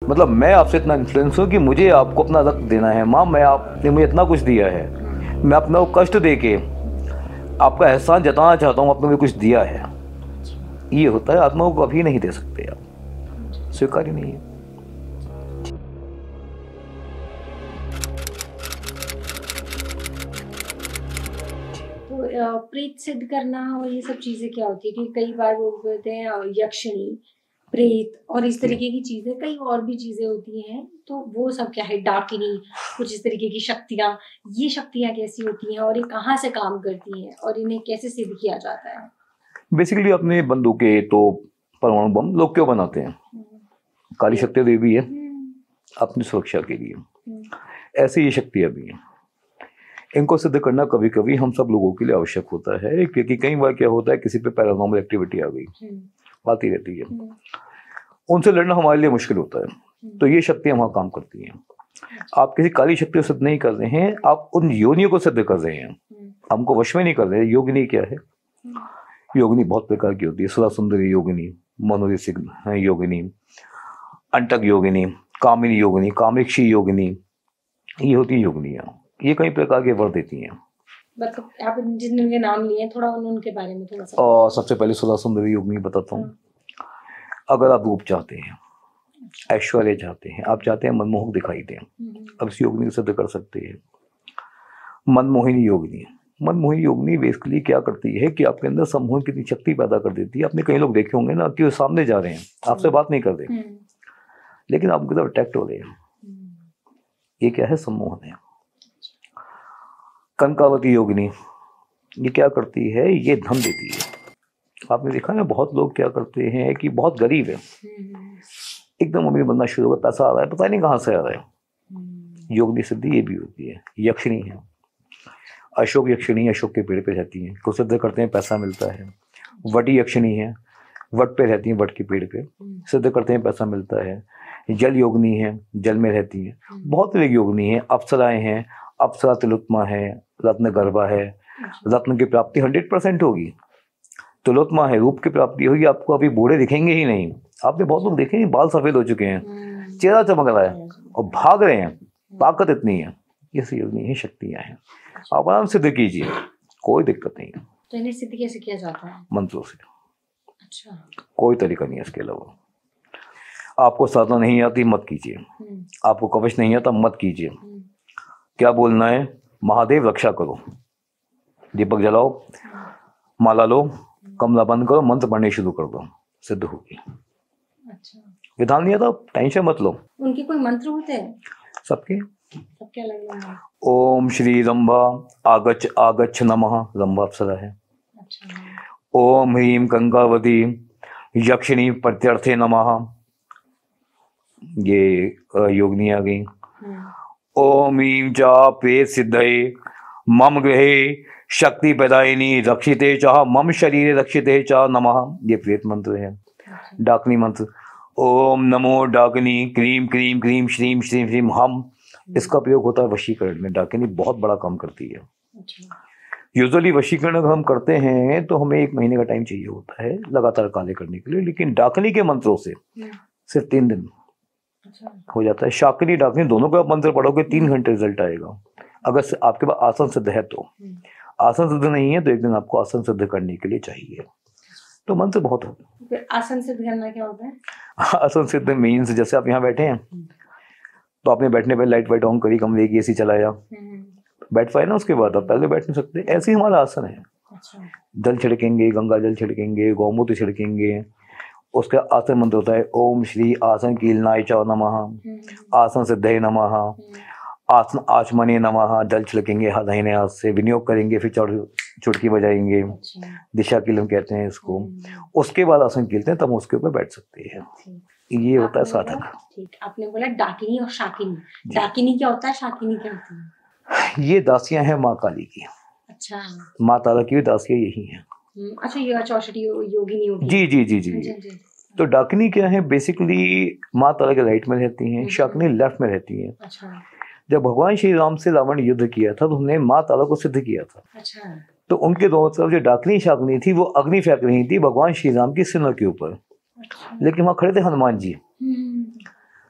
मतलब मैं आपसे इतना इन्फ्लुएंस हूँ कि मुझे आपको अपना रक्त देना है। माँ, मैं आपने मुझे इतना कुछ दिया है, मैं अपना वो कष्ट दे के आपका एहसान जताना चाहता हूँ, आपने मुझे कुछ दिया है। ये होता है, आत्मा को कभी नहीं दे सकते आप, स्वीकार ही नहीं है। प्रेत सिद्ध करना और ये सब चीजें क्या होती है? कि कई बार लोग बोलते हैं यक्षिणी, प्रेत और इस तरीके की चीजें, कई और भी चीजें होती हैं, तो वो सब क्या है? डाकिनी, कुछ इस तरीके की शक्तियां, ये शक्तियां कैसी होती हैं और ये कहाँ से काम करती हैं और इन्हें कैसे सिद्ध किया जाता है? बेसिकली अपने बंदूकें तो परमाणु बम लोग क्यों बनाते हैं? काली शक्ति देवी है अपनी सुरक्षा के लिए। ऐसी ये शक्तियां भी हैं, इनको सिद्ध करना कभी कभी हम सब लोगों के लिए आवश्यक होता है, क्योंकि कई बार क्या होता है, किसी पे पैरानॉर्मल एक्टिविटी आ गई, आती रहती है, उनसे लड़ना हमारे लिए मुश्किल होता है। तो ये शक्तियां वहाँ काम करती हैं। आप किसी काली शक्ति को सिद्ध नहीं कर रहे हैं, आप उन योनियों को सिद्ध कर रहे हैं, हमको वश में नहीं कर रहे हैं। योगिनी क्या है? योगिनी बहुत प्रकार की होती है। सुरा सुंदरी योगिनी, मनोरसिक योगिनी, अंटक योगिनी, कामिनी योगिनी, कामेक्षी योगिनी, ये होती है योगिनियाँ। ये कई प्रकार के वर देती हैं। मतलब आप जिनके नाम लिए थोड़ा उनके बारे में थोड़ा सा। और सबसे पहले सुरा सुंदरी योगिनी बताता हूँ। अगर आप रूप चाहते हैं, ऐश्वर्य चाहते हैं, आप चाहते हैं मनमोहक दिखाई दें, अब इस योगिनी को सिद्ध कर सकते हैं। मनमोहिनी योगिनी, मनमोहिनी योगिनी बेसिकली क्या करती है कि आपके अंदर सम्मोहन की शक्ति पैदा कर देती है। आपने कई लोग देखे होंगे ना कि वो सामने जा रहे हैं, आपसे बात नहीं कर रहे, लेकिन आपकी तरफ अट्रैक्ट हो रहे हैं। ये क्या है? सम्मोहन है। कनकावती योगिनी, ये क्या करती है? ये धन देती है। आपने देखा है बहुत लोग क्या करते हैं कि बहुत गरीब है, एकदम अमीर बनना शुरू हो गया, पैसा आ रहा है, पता नहीं कहाँ से आ रहा है। योगिनी सिद्धि ये भी होती है। यक्षिणी है, अशोक यक्षिणी अशोक के पेड़ पे रहती है, को सिद्ध करते हैं पैसा मिलता है। वटी यक्षिणी है, वट पे रहती है, वट के पेड़ पे सिद्ध करते हैं पैसा मिलता है। जल योगिनी है, जल में रहती है। बहुत तरह की योगिनी है। अप्सराएं हैं, अप्सरा तिलोत्मा है, रत्न गर्भा है, रत्न की प्राप्ति 100% होगी। तिलोत्मा है, रूप की प्राप्ति होगी। आपको अभी बूढ़े दिखेंगे ही नहीं। आपने बहुत लोग देखे हैं बाल सफेद हो चुके हैं, चेहरा चमक रहा है और भाग रहे हैं, ताकत इतनी है। ये योगिनी है, शक्तियां हैं। आप आराम सिद्ध कीजिए, कोई दिक्कत नहीं है। तो इन्हें सिद्ध कैसे किया जाता है? मंत्रों से। अच्छा, कोई तरीका नहीं है इसके अलावा। आपको साधना नहीं आती मत कीजिए, आपको कवच नहीं आता मत कीजिए। क्या बोलना है? महादेव रक्षा करो, दीपक जलाओ, माला लो, कमला बंद करो, मंत्र पढ़ने शुरू कर दो, सिद्ध होगी। अच्छा, विधान नहीं आता, टेंशन मत लो। उनके कोई मंत्र होते हैं? सबके अलग। ओम श्री रंभा आगच्छ आगच्छ नमः, रंभा अप्सरा है। अच्छा। ओम ह्रीम कंकावती यक्षिणी प्रत्यर्थे नमः, ये योगिनी आ गई। ओम ह्रीम चा प्रेत सिद्धये मम गृहे शक्ति प्रदायिनी रक्षिते चाह मम शरीरे रक्षिते चाह नमः, ये प्रेत मंत्र है। डाकिनी मंत्र, ओम नमो डाकिनी क्रीम क्रीम क्रीम श्रीम श्रीम श्रीम हम, इसका प्रयोग होता है वशीकरण में। डाकिनी बहुत बड़ा काम करती है। यूजुअली वशीकरण अगर हम करते हैं तो हमें 1 महीने का टाइम चाहिए होता है लगातार कार्य करने के लिए, लेकिन डाकिनी के मंत्रों से सिर्फ 3 दिन हो जाता है। शाकिनी डाकिनी दोनों का मंत्र पढ़ोगे 3 घंटे रिजल्ट आएगा। अगर आपके पास आसन सिद्ध है तो। आसन सिद्ध नहीं है तो 1 दिन आपको आसन सिद्ध करने के लिए चाहिए। तो मंत्र बहुत होते हैं। आसन सिद्ध करना क्या होता है? आसन सिद्ध मीन्स जैसे आप यहाँ बैठे हैं तो आपने बैठने पर लाइट वाइट ऑन करी, कमरे की एसी चलाया, बैठ पाए ना, उसके बाद आप पहले बैठ नहीं सकते। ऐसे ही हमारा आसन है। जल छिड़केंगे, गंगा जल छिड़केंगे, गौमूत्र छिड़केंगे, उसका आसन मंत्र होता है ओम श्री आसन कीलनाय च नमः, आसन सिद्धये नमः, आसन आचमने नमः। जल छिड़केंगे दाहिने हाथ से, विनियोग करेंगे, फिर चुटकी बजाएंगे, दिशा कीलन कहते हैं इसको। उसके बाद आसन कीलते हैं, तब उसके ऊपर बैठ सकते हैं। ये होता है साधक। ठीक, आपने बोला डाकिनी और शाकिनी। डाकिनी क्या होता है, शाकिनी क्या होती है? ये दासियां हैं माँ काली की। अच्छा, माँ तारा की भी दासियां यही हैं। अच्छा, ये चौसठी योगिनी होगी। जी जी जी जी, जी। तो डाकिनी क्या है? बेसिकली माँ तारा के राइट में रहती हैं, शाकिनी लेफ्ट में रहती हैं। अच्छा। जब भगवान श्री राम से रावण युद्ध किया था तो उन्होंने माँ तारा को सिद्ध किया था। अच्छा। तो उनके दोनों तरफ जो डाकिनी शाकिनी थी वो अग्नि फेंक रही थी भगवान श्री राम की सिर के ऊपर। अच्छा। लेकिन वहाँ खड़े थे हनुमान जी।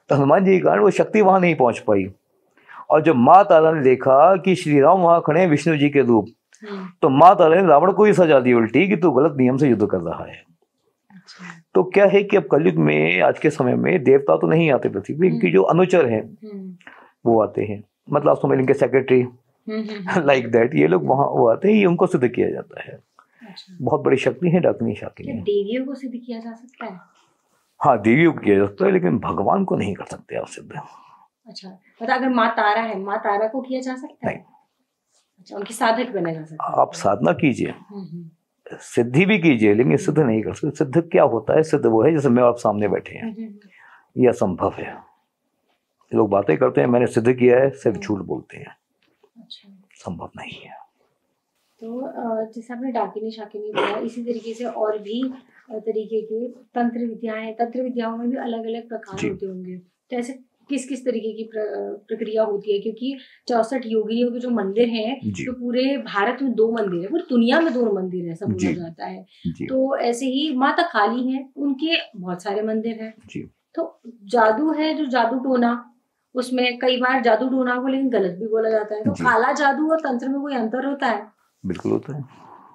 तो हनुमान जी के कारण वो शक्ति वहां नहीं पहुंच पाई। और जब माँ तारा ने देखा कि श्री राम वहां खड़े हैं विष्णु जी के रूप, तो माँ तारा ने रावण को ही सजा दी उल्टी कि तू गलत नियम से युद्ध कर रहा है। तो क्या है कि अब कलयुग में आज के समय में देवता तो नहीं आते पृथ्वी पे, इनकी जो अनुचर हैं वो आते हैं, मतलब आप समझ इनके सेक्रेटरी लाइक दैट, ये लोग वहां वो आते हैं, ये उनको सिद्ध किया जाता है। बहुत बड़ी शक्ति है डाकिनी शाकिनी। देवियों को सिद्ध किया जा सकता है? हाँ, देवियों को किया जा सकता है, लेकिन भगवान को नहीं कर सकते आप सिद्ध। अच्छा, मतलब अगर माँ तारा है, माँ तारा को किया जा सकता है? नहीं। अच्छा, उनकी साधक बना जा सकता है? आप साधना कीजिए, सिद्धि भी कीजिए, लेकिन सिद्ध नहीं कर सकते। सिद्ध क्या होता है? सिद्ध वो है जैसे मैं आप सामने बैठे हैं, यह असंभव है। लोग बातें करते हैं मैंने सिद्ध किया है, सिर्फ झूठ बोलते हैं। अच्छा, संभव नहीं है। तो जैसे आपने डाकिनी शाकिनी बोला, इसी तरीके से और भी तरीके के तंत्र विद्याएं हैं। तंत्र विद्याओं में भी अलग अलग प्रकार होते होंगे, तो ऐसे किस किस तरीके की प्रक्रिया होती है? क्योंकि 64 योगिनियों के जो मंदिर हैं, तो पूरे भारत में 2 मंदिर है, पूरी दुनिया में 2 मंदिर है, सब बोला जाता है। तो ऐसे ही माता काली है, उनके बहुत सारे मंदिर हैं। तो जादू है, जो जादू टोना, उसमें कई बार जादू टोना को लेकिन गलत भी बोला जाता है। तो काला जादू और तंत्र में कोई अंतर होता है? बिल्कुल होता है।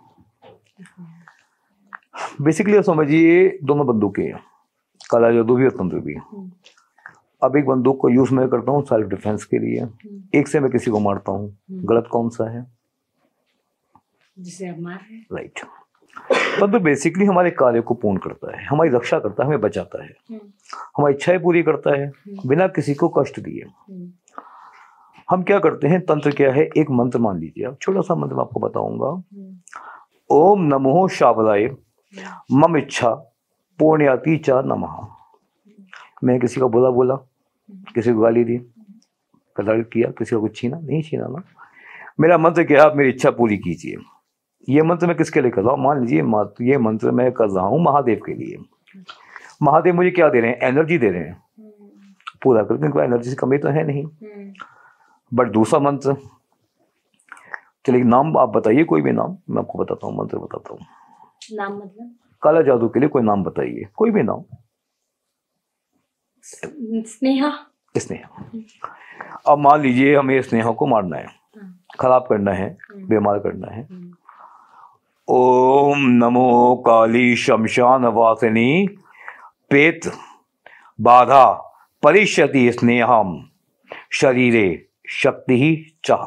बेसिकली समझिए दोनों बंदूकें हैं, काला जादू भी और तंत्र भी। अब एक बंदूक को यूज मैं करता हूँ सेल्फ डिफेंस के लिए, एक से मैं किसी को मारता हूँ, गलत कौन सा है? जिसे आप मार रहे हैं। राइट। तंत्र बेसिकली हमारे कार्य को पूर्ण करता है, हमारी रक्षा करता है, हमें बचाता है, हमारी इच्छाएं पूरी करता है बिना किसी को कष्ट दिए। हम क्या करते हैं? तंत्र क्या है? एक मंत्र मान लीजिए आप, छोटा सा मंत्र मैं आपको बताऊंगा। ओम नमो शावराय मम इच्छा पूर्णयाति च नमः। मैं किसी का बुरा बोला, किसी को गाली दी, कदर किया, किसी को कुछ छीना, नहीं छीना ना। मेरा मंत्र क्या है? आप मेरी इच्छा पूरी कीजिए। ये मंत्र मैं किसके लिए कर रहा हूँ? मान लीजिए ये मंत्र मैं कर रहा हूँ महादेव के लिए। महादेव मुझे क्या दे रहे हैं? एनर्जी दे रहे हैं, पूरा करके इनका एनर्जी की कमी तो है नहीं। बट दूसरा मंत्र, चलिए नाम आप बताइए, कोई भी नाम, मैं आपको बताता हूँ, मंत्र बताता हूँ। नाम मतलब? काला जादू के लिए कोई नाम बताइए, कोई भी नाम। स्नेहा। स्नेहा। अब मान लीजिए हमें स्नेहा को मारना है, खराब करना है, बीमार करना है। ओम नमो काली शमशान वासिनी पेत बाधा परिष्यति स्नेहम शरीरे शक्ति ही चाह।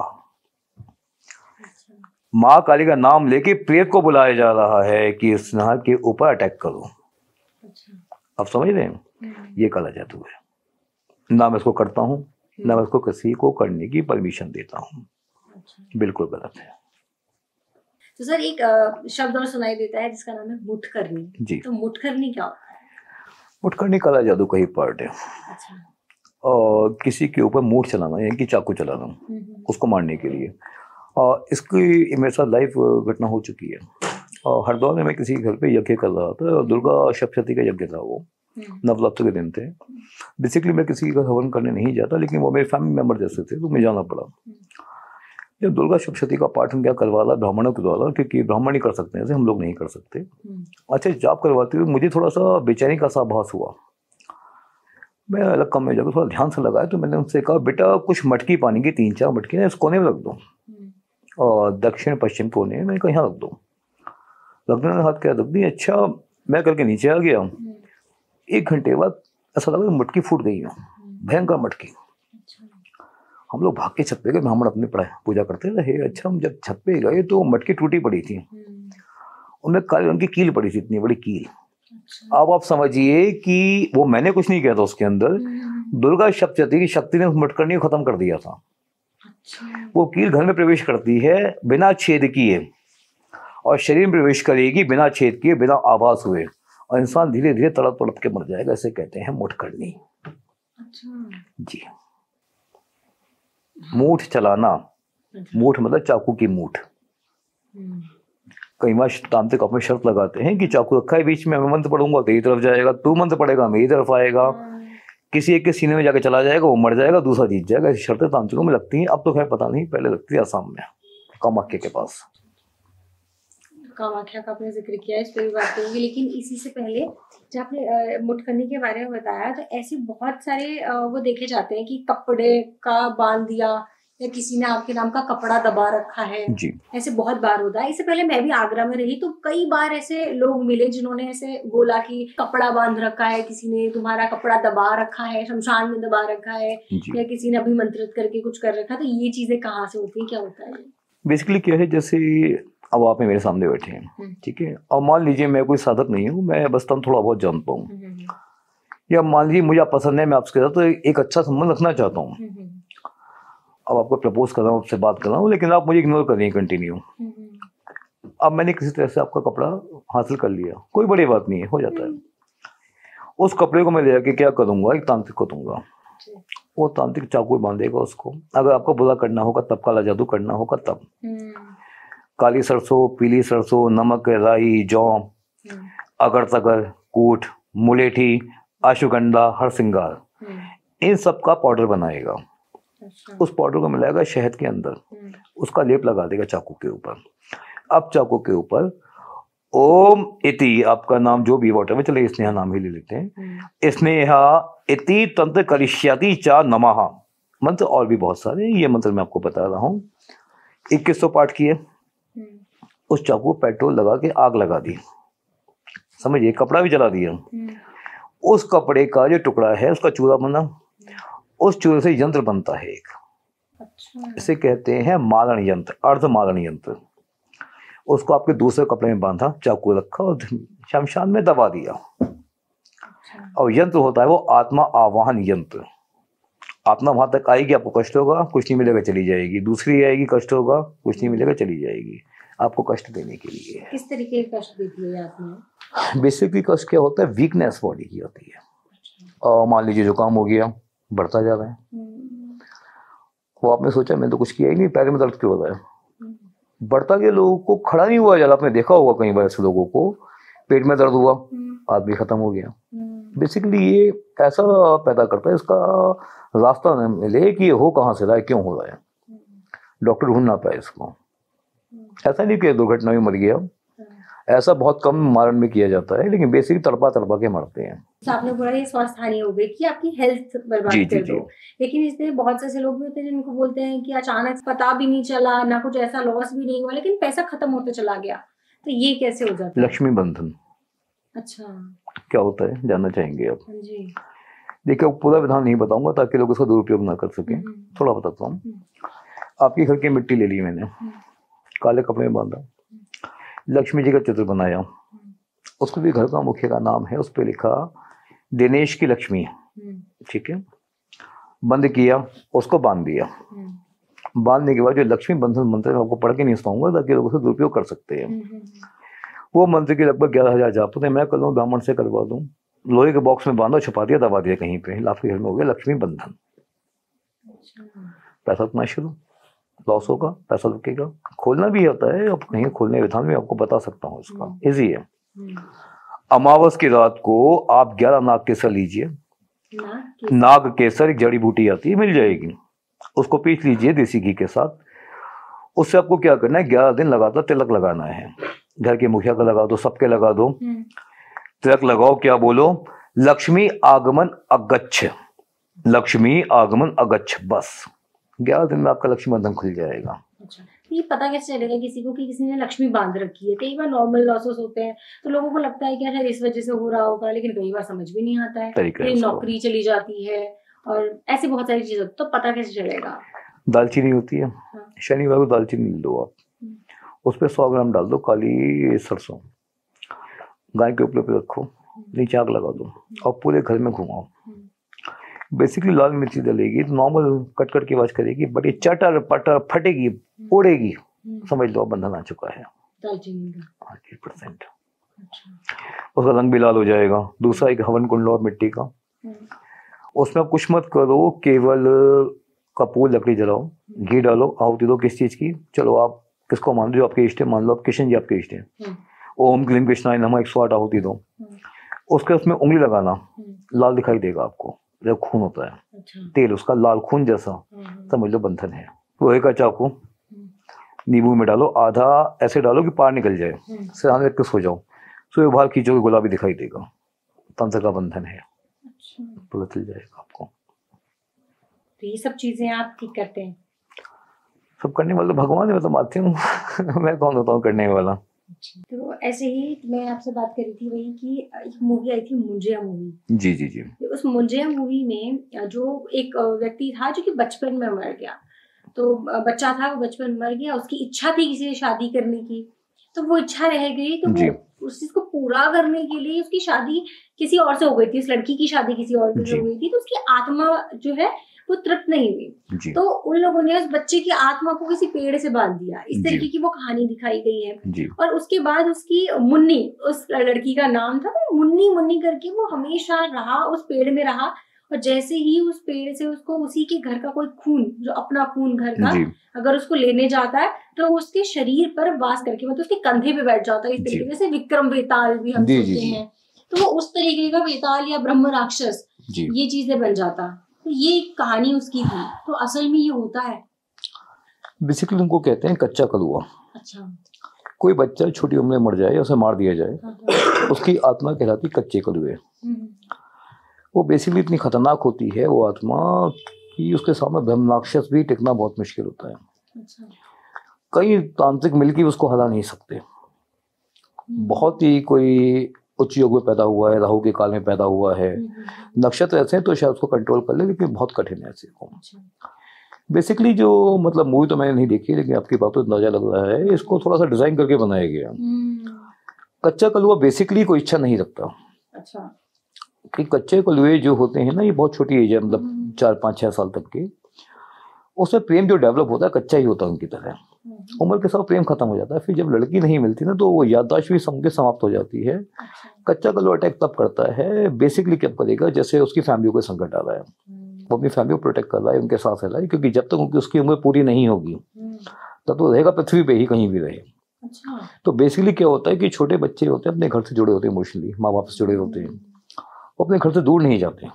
माँ काली का नाम लेके प्रेत को बुलाया जा रहा है कि स्नेहा के ऊपर अटैक करो। आप समझ रहे हैं? ये काला जादू है। ना मैं इसको करता हूँ, ना मैं इसको किसी को करने की परमिशन देता हूँ। बिल्कुल गलत है। तो सर एक शब्द और सुनाई देता है जिसका नाम है मुठकरनी जी। तो मुठकरनी क्या होता है? मुठकरनी काला जादू का ही पार्ट है। अच्छा। और किसी के ऊपर मूठ चलाना, यानी कि चाकू चलाना उसको मारने के लिए। और इसकी मेरे साथ लाइव घटना हो चुकी है। और हरिद्वार में मैं किसी घर पे यज्ञ कर रहा था, दुर्गा सप्तशती का यज्ञ था, वो नवरात्र के दिन थे। बेसिकली मैं किसी का हवन करने नहीं जाता, लेकिन वो मेरे फैमिली मेंबर जैसे थे, तो मुझे जाना पड़ा। जब दुर्गा सप्तशती का पाठ हम क्या करवा रहा ब्राह्मणों के द्वारा, क्योंकि ब्राह्मण ही कर सकते हैं, ऐसे हम लोग नहीं कर सकते। अच्छा, जाप करवाते हुए मुझे थोड़ा सा बेचैनी का सा आभास हुआ। मैं अलग कमरे में जाकर थोड़ा ध्यान से लगाया, तो मैंने उनसे कहा बेटा कुछ मटकी पानी की 3-4 मटकी ना इस कोने में रख दो, और दक्षिण पश्चिम कोने में कहीं रख दो। रखने ने हाथ क्या रख दी। अच्छा, मैं करके नीचे आ गया। 1 घंटे बाद ऐसा लगा मटकी फूट गई है, भयंकर मटकी। हम लोग भाग के छत पे गए, ब्राह्मण अपने पढ़ाई पूजा करते रहे। अच्छा, हम जब छत पे गए तो मटकी टूटी पड़ी थी, उनमें काले रंग की कील पड़ी थी, इतनी बड़ी कील। अब आप समझिए कि वो मैंने कुछ नहीं किया था उसके अंदर, दुर्गा सप्तशती की शक्ति ने उस मटकरनी को खत्म कर दिया था। वो कील घर में प्रवेश करती है बिना छेद किए, और शरीर में प्रवेश करेगी बिना छेद किए, बिना आभास हुए, और इंसान धीरे धीरे तड़प तड़प के मर जाएगा। इसे कहते हैं मुठकरनी। जी। मूठ चलाना, मूठ मतलब चाकू की मूठ। कई बार तांत्रिक अपने शर्त लगाते हैं कि चाकू रखा है बीच में, मैं मंत्र पढ़ूंगा तो ये तरफ जाएगा, तू मंत्र पढ़ेगा मेरी तरफ आएगा, किसी एक के सीने में जाके चला जाएगा, वो मर जाएगा, दूसरा जीत जाएगा। ऐसी शर्तें तांत्रिकों में लगती हैं। अब तो खैर पता नहीं, पहले लगती थी आसाम में, कामाख्या के पास। कामाख्या का आपने जिक्र किया, इस पर भी बात करूंगी, लेकिन इसी से पहले जब आपने मुठकरनी के बारे में बताया, तो ऐसे बहुत सारे वो देखे जाते हैं कि कपड़े का बांध दिया या किसी ने आपके नाम का कपड़ा दबा रखा है, जी। ऐसे बहुत बार होता है। इससे पहले मैं भी आगरा में रही, तो कई बार ऐसे लोग मिले जिन्होंने ऐसे बोला कि कपड़ा बांध रखा है किसी ने, तुम्हारा कपड़ा दबा रखा है, शमशान में दबा रखा है, या किसी ने अभिमंत्रित करके कुछ कर रखा है। तो ये चीजें कहाँ से होती है, क्या होता है? बेसिकली क्या है, जैसे अब आप मेरे सामने बैठे हैं, ठीक है, और मान लीजिए मैं कोई साधक नहीं हूँ, मैं बस तुम थोड़ा बहुत जानता हूँ, या मान लीजिए मुझे आप पसंद है, मैं आपके साथ तो एक अच्छा संबंध रखना चाहता हूँ। अब आपको प्रपोज कर रहा हूँ, आपसे बात कर रहा हूँ, लेकिन आप मुझे इग्नोर कर रही हैं कंटिन्यू। अब मैंने किसी तरह से आपका कपड़ा हासिल कर लिया, कोई बड़ी बात नहीं है, हो जाता है। उस कपड़े को मैं ले जाके क्या करूँगा, एक तांत्रिक को दूंगा, वो तांत्रिक चाकू बांधेगा उसको। अगर आपको बुरा करना होगा तब, काला जादू करना होगा तब, काली सरसों, पीली सरसों, नमक, राई, जौ, अगर तगर, कूट, मुलेठी, अश्वगंधा, हरसिंगार, इन सब का पाउडर बनाएगा। उस पाउडर को मिलाएगा शहद के अंदर, उसका लेप लगा देगा चाकू के ऊपर। अब चाकू के ऊपर ओम इति, आपका नाम जो भी वॉटर में, चले स्नेहा नाम ही ले लेते हैं, स्नेहा इति तंत्र करिष्यति चा नमः, मंत्र और भी बहुत सारे, ये मंत्र मैं आपको बता रहा हूँ। 2100 पाठ किए, उस चाकू पेट्रोल लगा के आग लगा दी, समझिए, कपड़ा भी जला दिया। उस कपड़े का जो टुकड़ा है उसका चूरा बना, उस चूरे से यंत्र बनता है एक, इसे कहते हैं मारण यंत्र, अर्ध मारण यंत्र। उसको आपके दूसरे कपड़े में बांधा, चाकू रखा और शमशान में दबा दिया। और यंत्र होता है वो आत्मा आवाहन यंत्र। आत्मा वहां तक आएगी, आपको कष्ट होगा, कुछ नहीं मिलेगा, चली जाएगी। दूसरी आएगी, कष्ट होगा, कुछ नहीं मिलेगा, चली जाएगी। आपको कष्ट देने के लिए। किस तरीके का कष्ट देती है आत्मा? बेसिकली कष्ट क्या होता है, वीकनेस बॉडी की होती है। और मान लीजिए जुकाम हो गया, बढ़ता जा रहा है, वो आपने सोचा मैं तो कुछ किया ही नहीं, पैर में दर्द क्यों हो रहा है, बढ़ता गया, लोगों को खड़ा नहीं हुआ जा रहा। आपने देखा होगा कई बार ऐसे लोगों को, पेट में दर्द हुआ, आदमी खत्म हो गया। बेसिकली ये ऐसा पैदा करता है, इसका रास्ता न मिले कि ये हो कहाँ से रहा है, क्यों हो रहा है, डॉक्टर ढूंढ ना पाए इसको। ऐसा नहीं कि दुर्घटना में मर गया, ऐसा बहुत कम मारण में किया जाता है, लेकिन बेसिकली तड़पा तड़पा के मरते हैं। आपने बोला ये स्वास्थ्य हानि हो गई कि आपकी हेल्थ बर्बाद कर दो, लेकिन इसमें बहुत से लोग भी होते हैं जिनको बोलते हैं कि अचानक पता भी नहीं चला, ना कुछ ऐसा लॉस भी नहीं हुआ, लेकिन पैसा खत्म होता चला गया, तो ये कैसे हो जाता है? लक्ष्मी बंधन। अच्छा, क्या होता है जानना चाहेंगे आप? जी। देखिए, पूरा विधान नहीं बताऊंगा ताकि लोग उसका दुरुपयोग ना कर सके, थोड़ा बताता हूँ। आपके घर की मिट्टी ले ली मैंने, काले कपड़े में बांधा, लक्ष्मी जी का चित्र बनाया, उसको भी घर का मुखिया का नाम है, उस पर लिखा दिनेश की लक्ष्मी, ठीक है, बंद किया, उसको बांध दिया। बांधने के बाद जो लक्ष्मी बंधन मंत्र है, आपको पढ़ के नहीं सुनाऊंगा ताकि लोग उसे दुरुपयोग कर सकते हैं। वो मंत्र के लगभग 11,000 जाप होते हैं, मैं कर लूँ, ब्राह्मण से करवा दूँ, लोहे के बॉक्स में बांधा, छुपा दिया, दबा दिया कहीं पे, आपके घर में हो गया लक्ष्मी बंधन। पैसा उतना शुरू, लॉस होगा, पैसा रुकेगा। खोलना भी होता है, अब कहीं खोलने विधान में आपको बता सकता हूँ, इसका इजी है। अमावस की रात को आप 11 नाग केसर लीजिए, नाग केसर एक जड़ी बूटी आती है, मिल जाएगी, उसको पीस लीजिए देसी घी के साथ। उससे आपको क्या करना है, 11 दिन लगातार तिलक लगाना है, घर के मुखिया का लगा दो, सबके लगा दो, तिलक लगाओ, क्या बोलो, लक्ष्मी आगमन अगच्छ, लक्ष्मी आगमन अगच्छ, बस 11 दिन में आपका लक्ष्मी बंधन खुल जाएगा। अच्छा, ये पता कैसे चलेगा किसी को कि किसी ने लक्ष्मी बांध रखी है? कई बार नॉर्मल लॉसेस होते हैं तो लोगों को लगता है कि यार इस वजह से हो रहा होगा, लेकिन कई बार समझ भी नहीं आता है, फिर नौकरी चली जाती है और ऐसी बहुत सारी चीजें, तो पता कैसे चलेगा? दालचीनी होती है, शनिवार को दालचीनी लो आप, उस पर 100 ग्राम डाल दो काली सरसों, गाय के ऊपर पे रखो, नीचे आग लगा दो और पूरे घर में घुमाओ। बेसिकली लाल मिर्ची डलेगी तो नॉर्मल कट कट की आवाज करेगी, बट ये चटर पटर फटेगी, उड़ेगी, समझ लो बंधन आ चुका है। 100%। उसका रंग भी लाल हो जाएगा। दूसरा एक हवन कुंड लो मिट्टी का, उसमें आप कुछ मत करो, केवल कपूर लकड़ी जलाओ, घी डालो, आहुति दो, किस चीज की, चलो आप किसको मान लो, आपके इष्ट है, मान लो आप कृष्ण जी आपके इष्ट है, ओम क्लीम कृष्णाय नमः 108 आहुति दो, उसके उसमें उंगली लगाना, लाल दिखाई देगा आपको, जब खून होता है, तेल उसका लाल खून जैसा, समझ लो बंधन है। लोहे का चाकू, नींबू में डालो, आधा ऐसे डालो कि पार निकल जाए, सिरहाने रख के सो जाओ, सुबह बाहर खींचोगे गुलाबी दिखाई देगा, तंत्र का बंधन है। अच्छा, पता चल जाएगा आपको। तो ये सब चीजें आप ठीक करते हैं? सब करने वाला तो भगवान है, मैं तो माध्यम हूँ मैं कौन होता हूँ करने वाला। तो ऐसे ही मैं आपसे बात कर रही थी वही कि एक मूवी आई थी मुंजिया मूवी। जी जी जी। उस मुंजिया मूवी में जो एक व्यक्ति था जो कि बचपन में मर गया, तो बच्चा था, वो बचपन में मर गया, उसकी इच्छा थी किसी से शादी करने की, तो वो इच्छा रह गई, तो जी। वो उस चीज को पूरा करने के लिए उसकी शादी किसी और से हो गई थी, उस लड़की की शादी किसी और से हो गई थी, तो उसकी आत्मा जो है वो तृप्त नहीं हुई, तो उन लोगों ने उस बच्चे की आत्मा को किसी पेड़ से बांध दिया। इस तरीके की वो कहानी दिखाई गई है। और उसके बाद उसकी मुन्नी, उस लड़की का नाम था, तो मुन्नी मुन्नी करके वो हमेशा रहा, उस पेड़ में रहा, और जैसे ही उस पेड़ से उसको उसी के घर का कोई खून, जो अपना खून घर का, अगर उसको लेने जाता है तो उसके शरीर पर वास करके, मतलब उसके कंधे पे बैठ जाता है। इस तरीके से विक्रम वेताल भी हम सुनते हैं, तो वो उस तरीके का वेताल या ब्रह्म राक्षस ये चीजें बन जाता। तो ये कहानी उसकी थी, तो असल में ये होता है बेसिकली उनको कहते हैं कच्चा कलुआ। अच्छा, कोई बच्चा छोटी उम्र में मर जाए या उसे मार दिया जाए, उसकी आत्मा कहलाती कच्चे कलुए। वो बेसिकली इतनी खतरनाक होती है वो आत्मा कि उसके सामने ब्रह्मराक्षस भी टिकना बहुत मुश्किल होता है। अच्छा। कई तांत्रिक मिलकर उसको हरा नहीं सकते। बहुत ही कोई उच्च योग में पैदा हुआ है, राहु के काल में पैदा हुआ है, नक्षत्र ऐसे हैं तो शायद उसको कंट्रोल कर ले, लेकिन बहुत कठिन है ऐसे को। बेसिकली जो मतलब मूवी तो मैंने नहीं देखी, लेकिन आपकी बातों से अंदाजा लग रहा है इसको थोड़ा सा डिजाइन करके बनाया गया। कच्चा कलुआ बेसिकली कोई इच्छा नहीं रखता। अच्छा। कि कच्चे कलुए जो होते हैं ना, ये बहुत छोटी एज है, मतलब 4-5-6 साल तक के, उसमें प्रेम जो डेवलप होता है कच्चा ही होता है उनकी तरह। उम्र के साथ प्रेम खत्म हो जाता है, फिर जब लड़की नहीं मिलती ना तो वो याददाश्त भी सबके समाप्त हो जाती है। कच्चा कलुआ अटैक तब करता है, बेसिकली क्या करेगा, जैसे उसकी फैमिली को संकट आ रहा है, वो अपनी फैमिली को प्रोटेक्ट कर रहा है, उनके साथ रह रहा है, क्योंकि जब तक उसकी उम्र पूरी नहीं होगी तब तो रहेगा पृथ्वी पे ही, कहीं भी रहे। अच्छा। तो बेसिकली क्या होता है कि छोटे बच्चे होते हैं अपने घर से जुड़े होते हैं, इमोशनली माँ बाप से जुड़े होते हैं, वो अपने घर से दूर नहीं जाते।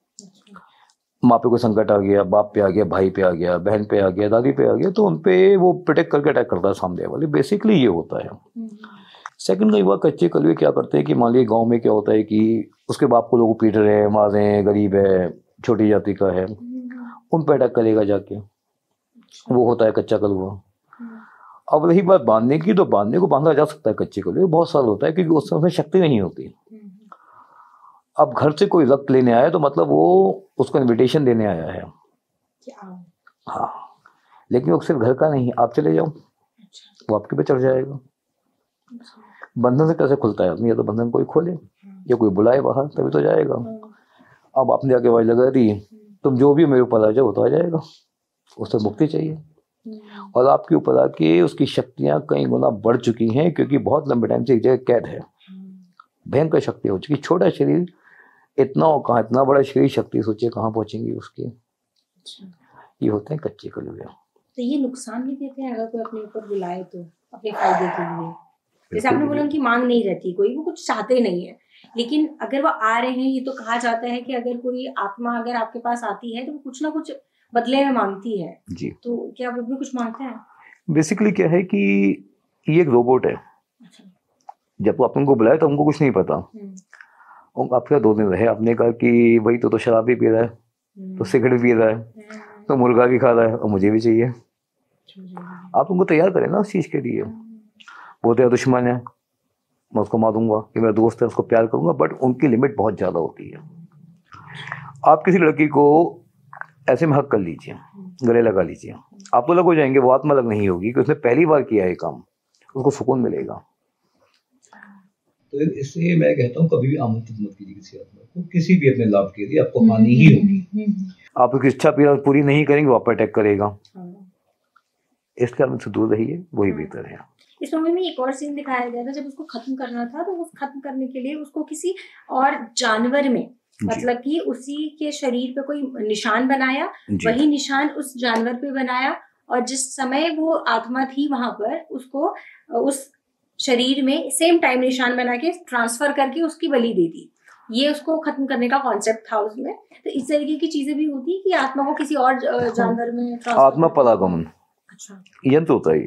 माँ पे कोई संकट आ गया, बाप पे आ गया, भाई पे आ गया, बहन पे आ गया, दादी पे आ गया, तो उन पे वो प्रोटेक्ट करके अटैक करता है सामने वाले। बेसिकली ये होता है। सेकंड कई बार कच्चे कलुए क्या करते हैं कि मान लीजिए गाँव में क्या होता है कि उसके बाप को लोग पीट रहे हैं, मार रहे हैं, गरीब है, छोटी जाति का है, उन पर अटैक करेगा जाके, वो होता है कच्चा कलुआ। अब रही बात बांधने की, तो बांधने को बांधा जा सकता है कच्चे कलुए, बहुत साल होता है, क्योंकि उस समय शक्ति नहीं होती। अब घर से कोई रक्त लेने आया तो मतलब वो उसको इनविटेशन देने आया है। हाँ, लेकिन वो सिर्फ घर का नहीं, आप चले जाओ, वो आपके पे चढ़ जाएगा। बंधन से कैसे खुलता है आदमी, या तो बंधन कोई खोले या कोई बुलाए बाहर, तभी तो जाएगा। अब आपने आगे आवाज लगा दी, तुम जो भी मेरे ऊपर आ जाओ तो आ जाएगा, उससे मुक्ति चाहिए। और आपके ऊपर आके उसकी शक्तियां कई गुना बढ़ चुकी हैं, क्योंकि बहुत लंबे टाइम से एक जगह कैद है, भयंकर शक्ति हो चुकी। छोटा शरीर इतना और कहाँ, इतना बड़ा शरीर, शक्ति सोचिए कहाँ पहुंचेंगी उसकी। ये होते हैं कच्चे कलुए। तो ये नुकसान भी देते हैं अगर कोई अपने ऊपर बुलाए तो अपने फायदे के लिए। जैसे आपने बोला उनकी मांग नहीं रहती, कोई वो कुछ चाहते नहीं है, लेकिन अगर वो आ रहे हैं, ये तो कहा जाता है कि अगर कोई आत्मा अगर आपके पास आती है तो वो कुछ ना कुछ बदले में मांगती है जी। तो क्या वो भी कुछ मांगते हैं? बेसिकली क्या है कि ये एक रोबोट है। अच्छा। जब अपन को बुलाया तो हमको कुछ नहीं पता, आपके 2 दिन रहे, आपने कहा कि भाई तो शराब भी पी रहा है, तो सिगरेट भी पी रहा है, तो मुर्गा भी खा रहा है, और मुझे भी चाहिए। आप उनको तैयार करें ना उस चीज़ के लिए। वो तो दुश्मन है, मैं उसको मार दूंगा, कि मेरा दोस्त है उसको प्यार करूंगा, बट उनकी लिमिट बहुत ज़्यादा होती है। आप किसी लड़की को ऐसे में हक कर लीजिए, गले लगा लीजिए, आप तो अलग हो जाएंगे, वो आत्मा अलग नहीं होगी, कि उसने पहली बार किया है काम, उसको सुकून मिलेगा। तो इसलिए मैं कहता हूँ कभी भी आमंत्रित मत कीजिए किसी आत्मा को, किसी भी अपने लाभ के लिए, आपको हानि ही होगी। आप उसकी इच्छा पूरी नहीं करेंगे, वो आप पर अटैक करेगा, इसलिए आप उनसे दूर रहिए, वही बेहतर है। इस मूवी में एक और सीन दिखाया गया था, जब उसको खत्म करना था तो उस खत्म करने के लिए उसको किसी और जानवर में, मतलब कि उसी के शरीर पे कोई निशान बनाया, वही निशान उस जानवर पे बनाया, और जिस समय वो आत्मा थी वहां पर उसको उस शरीर में सेम टाइम निशान बना के ट्रांसफर करके उसकी बलि दे दी। ये उसको खत्म करने का कॉन्सेप्ट था उसमें। तो इस तरीके की चीजें भी होती कि आत्मा को किसी और जानवर में आत्मा परागमन, अच्छा, यंत्र होता है ये।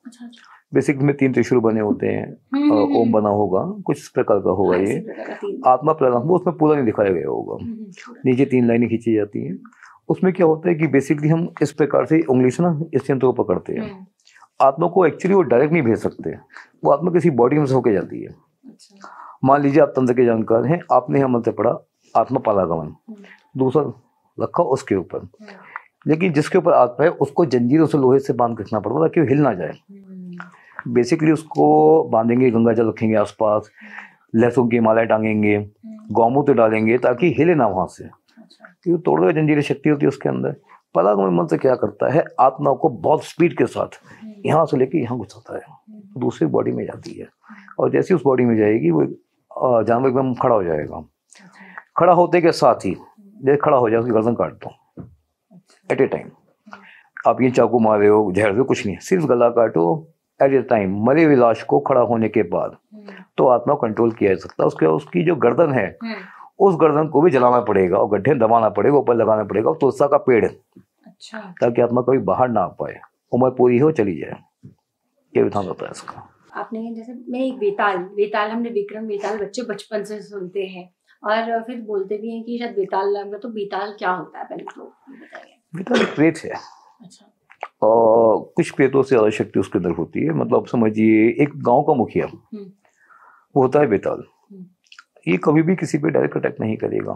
अच्छा अच्छा। बेसिक में 3 त्रिशूल बने होते हैं, ओम बना होगा, कुछ इस प्रकार का होगा। ये आत्मा प्राणायाम वो उसमें पूरा नहीं दिखाया गया होगा। नीचे 3 लाइनें खींची जाती हैं। उसमें क्या होता है कि बेसिकली हम इस प्रकार से उंगली से ना इस यंत्र को पकड़ते हैं। आत्मा को एक्चुअली वो डायरेक्ट नहीं भेज सकते, वो आत्मा किसी बॉडी में से होके जाती है। मान लीजिए आप तंत्र के जानकार हैं, आपने यहाँ मंत्र पढ़ा आत्मा पालागमन, दूसरा रखा उसके ऊपर, लेकिन जिसके ऊपर आत्मा है उसको जंजीरों से लोहे से बांध के रखना पड़ता ताकि वो हिल ना जाए। बेसिकली उसको बांधेंगे, गंगा जल रखेंगे आसपास, लहसुन की मालाएं टांगेंगे, गौमूत्र डालेंगे ताकि हिले ना वहां से, क्योंकि तोड़ने की जंजीरें शक्ति होती है उसके अंदर। परागमन मंत्र क्या करता है, आत्मा को बहुत स्पीड के साथ यहाँ से लेके यहाँ घुसाता है, दूसरी बॉडी में जाती है, और जैसे उस बॉडी में जाएगी वो जानवर एकदम खड़ा हो जाएगा। खड़ा होते के साथ ही जैसे खड़ा हो जाए उसकी गर्दन काट दो एट ए टाइम। आप ये चाकू मारे हो, जहर हो, कुछ नहीं, सिर्फ गला काटो एट ए टाइम। मरे हुए लाश को खड़ा होने के बाद तो आत्मा कंट्रोल किया जा सकता है। उसके उसकी जो गर्दन है उस गर्दन को भी जलाना पड़ेगा और गड्ढे दबाना पड़ेगा, ऊपर लगाना पड़ेगा, और तुलसा का पेड़, ताकि आत्मा कभी बाहर ना आ पाए, उम्र पूरी हो चली जाए। ये विधान होता है इसका। आपने जैसे मैं एक वेताल हमने विक्रम वेताल बच्चे बचपन से सुनते हैं और फिर बोलते भी हैं कि शायद वेताल नाम का, तो वेताल क्या होता है पहले तो बताइए। वेताल एक प्रेत है। अच्छा। और कुछ प्रेतों से ज्यादा शक्ति उसके अंदर होती है। मतलब समझिए एक गांव का मुखिया वो होता है वेताल। ये कभी भी किसी पे डायरेक्ट अटैक नहीं करेगा।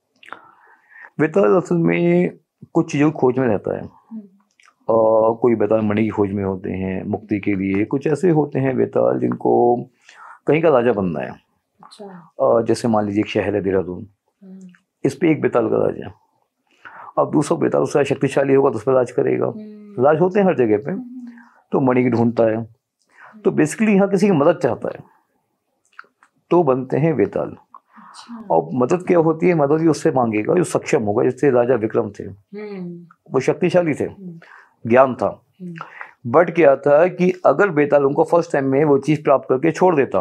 वेताल असल में कुछ चीजों की खोज में रहता है। कोई वेताल मणि की खोज में होते हैं मुक्ति के लिए, कुछ ऐसे होते हैं वेताल जिनको कहीं का राजा बनना है। अच्छा। जैसे मान लीजिए एक शहर है देहरादून, इस पे एक वेताल का राजा, अब दूसरा वेताल उसका शक्तिशाली होगा तो उस पर राज करेगा। राज होते हैं हर जगह पे, तो मणि की ढूंढता है, तो बेसिकली यहाँ किसी की मदद चाहता है तो बनते हैं वेताल। और मदद क्या होती है, मदद भी उससे मांगेगा जो सक्षम होगा। जैसे राजा विक्रम थे, वो शक्तिशाली थे, ज्ञान था, बट क्या था कि अगर वेताल उनको फर्स्ट टाइम में वो चीज प्राप्त करके छोड़ देता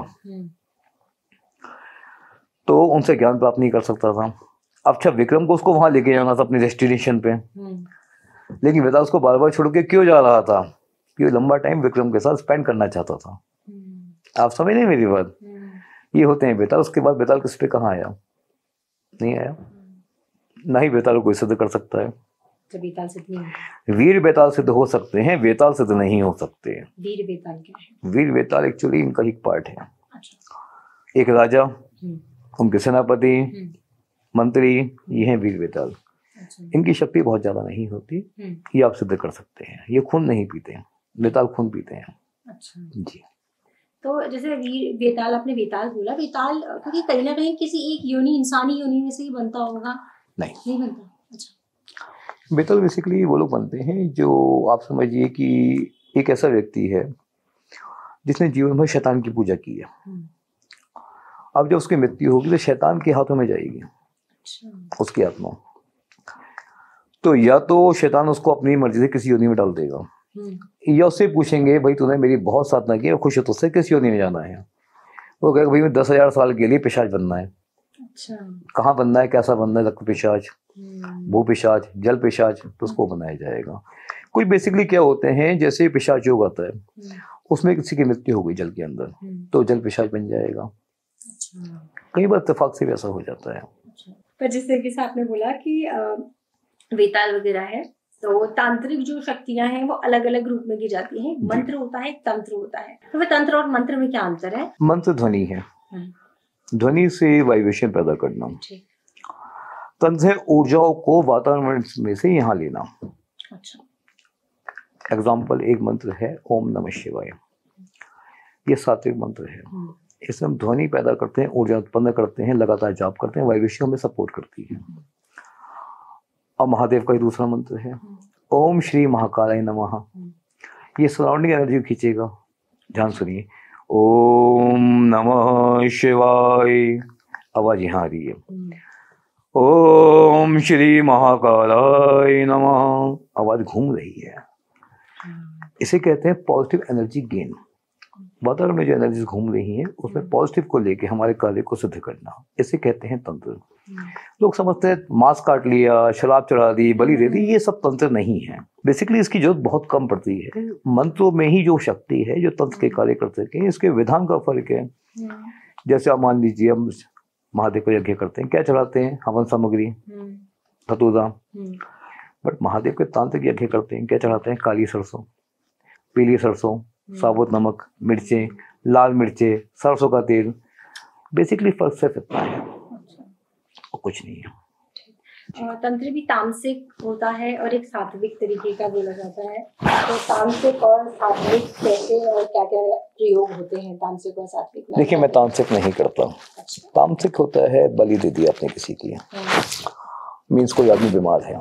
तो उनसे ज्ञान प्राप्त नहीं कर सकता था। अब अच्छा विक्रम को उसको वहां लेके जाना था अपने डेस्टिनेशन पे, लेकिन वेताल उसको बार बार छोड़ के क्यों जा रहा था, क्योंकि लंबा टाइम विक्रम के साथ स्पेंड करना चाहता था। आप समझ नहीं मेरी बात। ये होते हैं वेताल। उसके बाद वेताल किस पे कहाँ आया, नहीं आया, ना ही वेताल कोई सिद्ध कर सकता है। वेताल सिद्ध नहीं, वीर वेताल सिद्ध हो सकते हैं, वेताल सिद्ध नहीं हो सकते। वीर वेताल क्या है? वीर वेताल एक्चुअली इनका एक पार्ट है। अच्छा। एक राजा, उनके सेनापति, मंत्री, ये हैं वीर वेताल। अच्छा। इनकी शक्ति बहुत ज्यादा नहीं होती, ये आप सिद्ध कर सकते हैं। ये खून नहीं पीते, वेताल खून पीते हैं। अच्छा जी। तो जैसे वीर वेताल, आपने वेताल बोला, वेताल क्योंकि कहीं ना कहीं किसी एक योनि, इंसानी योनि में से ही बनता होगा? नहीं बनता। अच्छा। वेताल बेसिकली वो लोग बनते हैं जो आप समझिए कि एक ऐसा व्यक्ति है जिसने जीवन भर शैतान की पूजा की है। अब जब उसकी मृत्यु होगी तो शैतान के हाथों में जाएगी। अच्छा। उसकी आत्मा, तो या तो शैतान उसको अपनी मर्जी से किसी योनि में डाल देगा, या उससे पूछेंगे भाई तूने मेरी बहुत साधना की, खुश है तुझसे, किस योनि में जाना है। वो कहेगा भाई मैं 10,000 साल के लिए पिशाच बनना है। अच्छा। कहाँ बनना है, कैसा बनना है, रक्त पिशाच, भू पिशाच, जल पिशाच, तो उसको बनाया जाएगा। कुछ बेसिकली क्या होते हैं, जैसे पिशाच योग आता है उसमें किसी की मृत्यु हो गई जल के अंदर तो जल पिशाच बन जाएगा। अच्छा। कई बार इत्तेफाक से भी ऐसा हो जाता है। अच्छा। पर जिस तरीके से आपने बोला कि वेताल वगैरह है, तो तांत्रिक जो शक्तियां हैं वो अलग अलग रूप में की जाती हैं। मंत्र होता है, तंत्र होता है, तो वह तंत्र और मंत्र में क्या अंतर है? मंत्र ध्वनि है, ध्वनि से वाइब्रेशन पैदा करना। तंत्र है ऊर्जाओं को वातावरण में से यहाँ लेना। अच्छा। एग्जाम्पल एक मंत्र है ओम नमः शिवाय, ये सात्विक मंत्र है। इसमें हम ध्वनि पैदा करते हैं, ऊर्जा उत्पन्न करते हैं, लगातार जाप करते हैं, वाइब्रेशन में सपोर्ट करती है। और महादेव का ही दूसरा मंत्र है ओम श्री महाकालाय नमः, ये सराउंडिंग एनर्जी खींचेगा। ध्यान सुनिए, ओम नमः शिवाय, आवाज यहाँ आ रही है। ओम श्री महाकालाय नमः, आवाज घूम रही है। इसे कहते हैं पॉजिटिव एनर्जी गेन। वातावरण में जो एनर्जीज घूम रही हैं उसमें पॉजिटिव को लेके हमारे कार्य को सिद्ध करना, इसे कहते हैं तंत्र। लोग समझते हैं मांस काट लिया, शराब चढ़ा दी, बलि दे दी, ये सब तंत्र नहीं है। बेसिकली इसकी जरूरत बहुत कम पड़ती है। मंत्रों में ही जो शक्ति है जो तंत्र के कार्य कर सके, इसके विधान का फर्क है। जैसे आप मान लीजिए हम महादेव को यज्ञ करते हैं, क्या चढ़ाते हैं? हवन सामग्री, धतूरा। बट महादेव के तांत्रिक यज्ञ करते हैं, क्या चढ़ाते हैं? काली सरसों, पीली सरसों, साबुत नमक, मिर्चें, लाल मिर्चें, सरसों का तेल। बेसिकली फर्क सिर्फ इतना है और कुछ नहीं है। तंत्र भी तामसिक होता है और एक सात्विक तरीके का बोला जाता है। तो तामसिक और सात्विक कैसे और क्या क्या प्रयोग होते हैं तामसिक और सात्विक में? देखिए, मैं तामसिक नहीं करता। अच्छा। तामसिक होता है बलि दे दी आपने किसी की, मीन्स कोई आदमी बीमार है,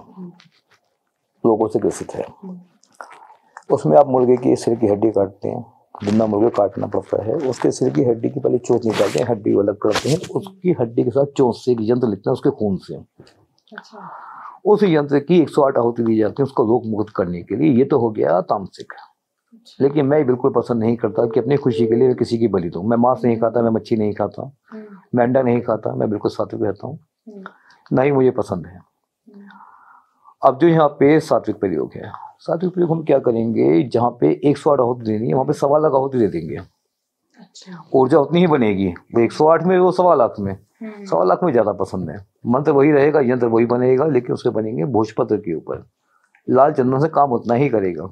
रोगों से ग्रसित है, उसमें आप मुर्गे की सिर की हड्डी काटते हैं, जिंदा मुर्गे काटना पड़ता है, उसके सिर की हड्डी की पहले चोट निकालते हैं, हड्डी अलग करते हैं, उसकी हड्डी के साथ चोट से एक यंत्र लिखते हैं उसके खून से। अच्छा। उस यंत्र की 108 आहुति दी जाती है उसको रोग मुक्त करने के लिए। ये तो हो गया तामसिक। लेकिन मैं बिल्कुल पसंद नहीं करता कि अपनी खुशी के लिए किसी की बलि दूं। मैं मांस नहीं खाता, मैं मच्छी नहीं खाता, मैं अंडा नहीं खाता, मैं बिल्कुल सात्विक रहता हूँ, ना ही मुझे पसंद है। अब जो यहाँ पे सात्विक प्रयोग है, सात्विक प्रयोग हम क्या करेंगे, जहाँ पे 108 आहुति देनी है वहाँ पे 1.25 लाख आहुति दे देंगे। अच्छा। ऊर्जा उतनी ही बनेगी, वो 108 में, वो 1.25 लाख में। 1.25 लाख में ज़्यादा पसंद है। मंत्र वही रहेगा, यंत्र वही बनेगा, लेकिन उसके बनेंगे भोजपत्र के ऊपर। लाल चंदन से काम उतना ही करेगा।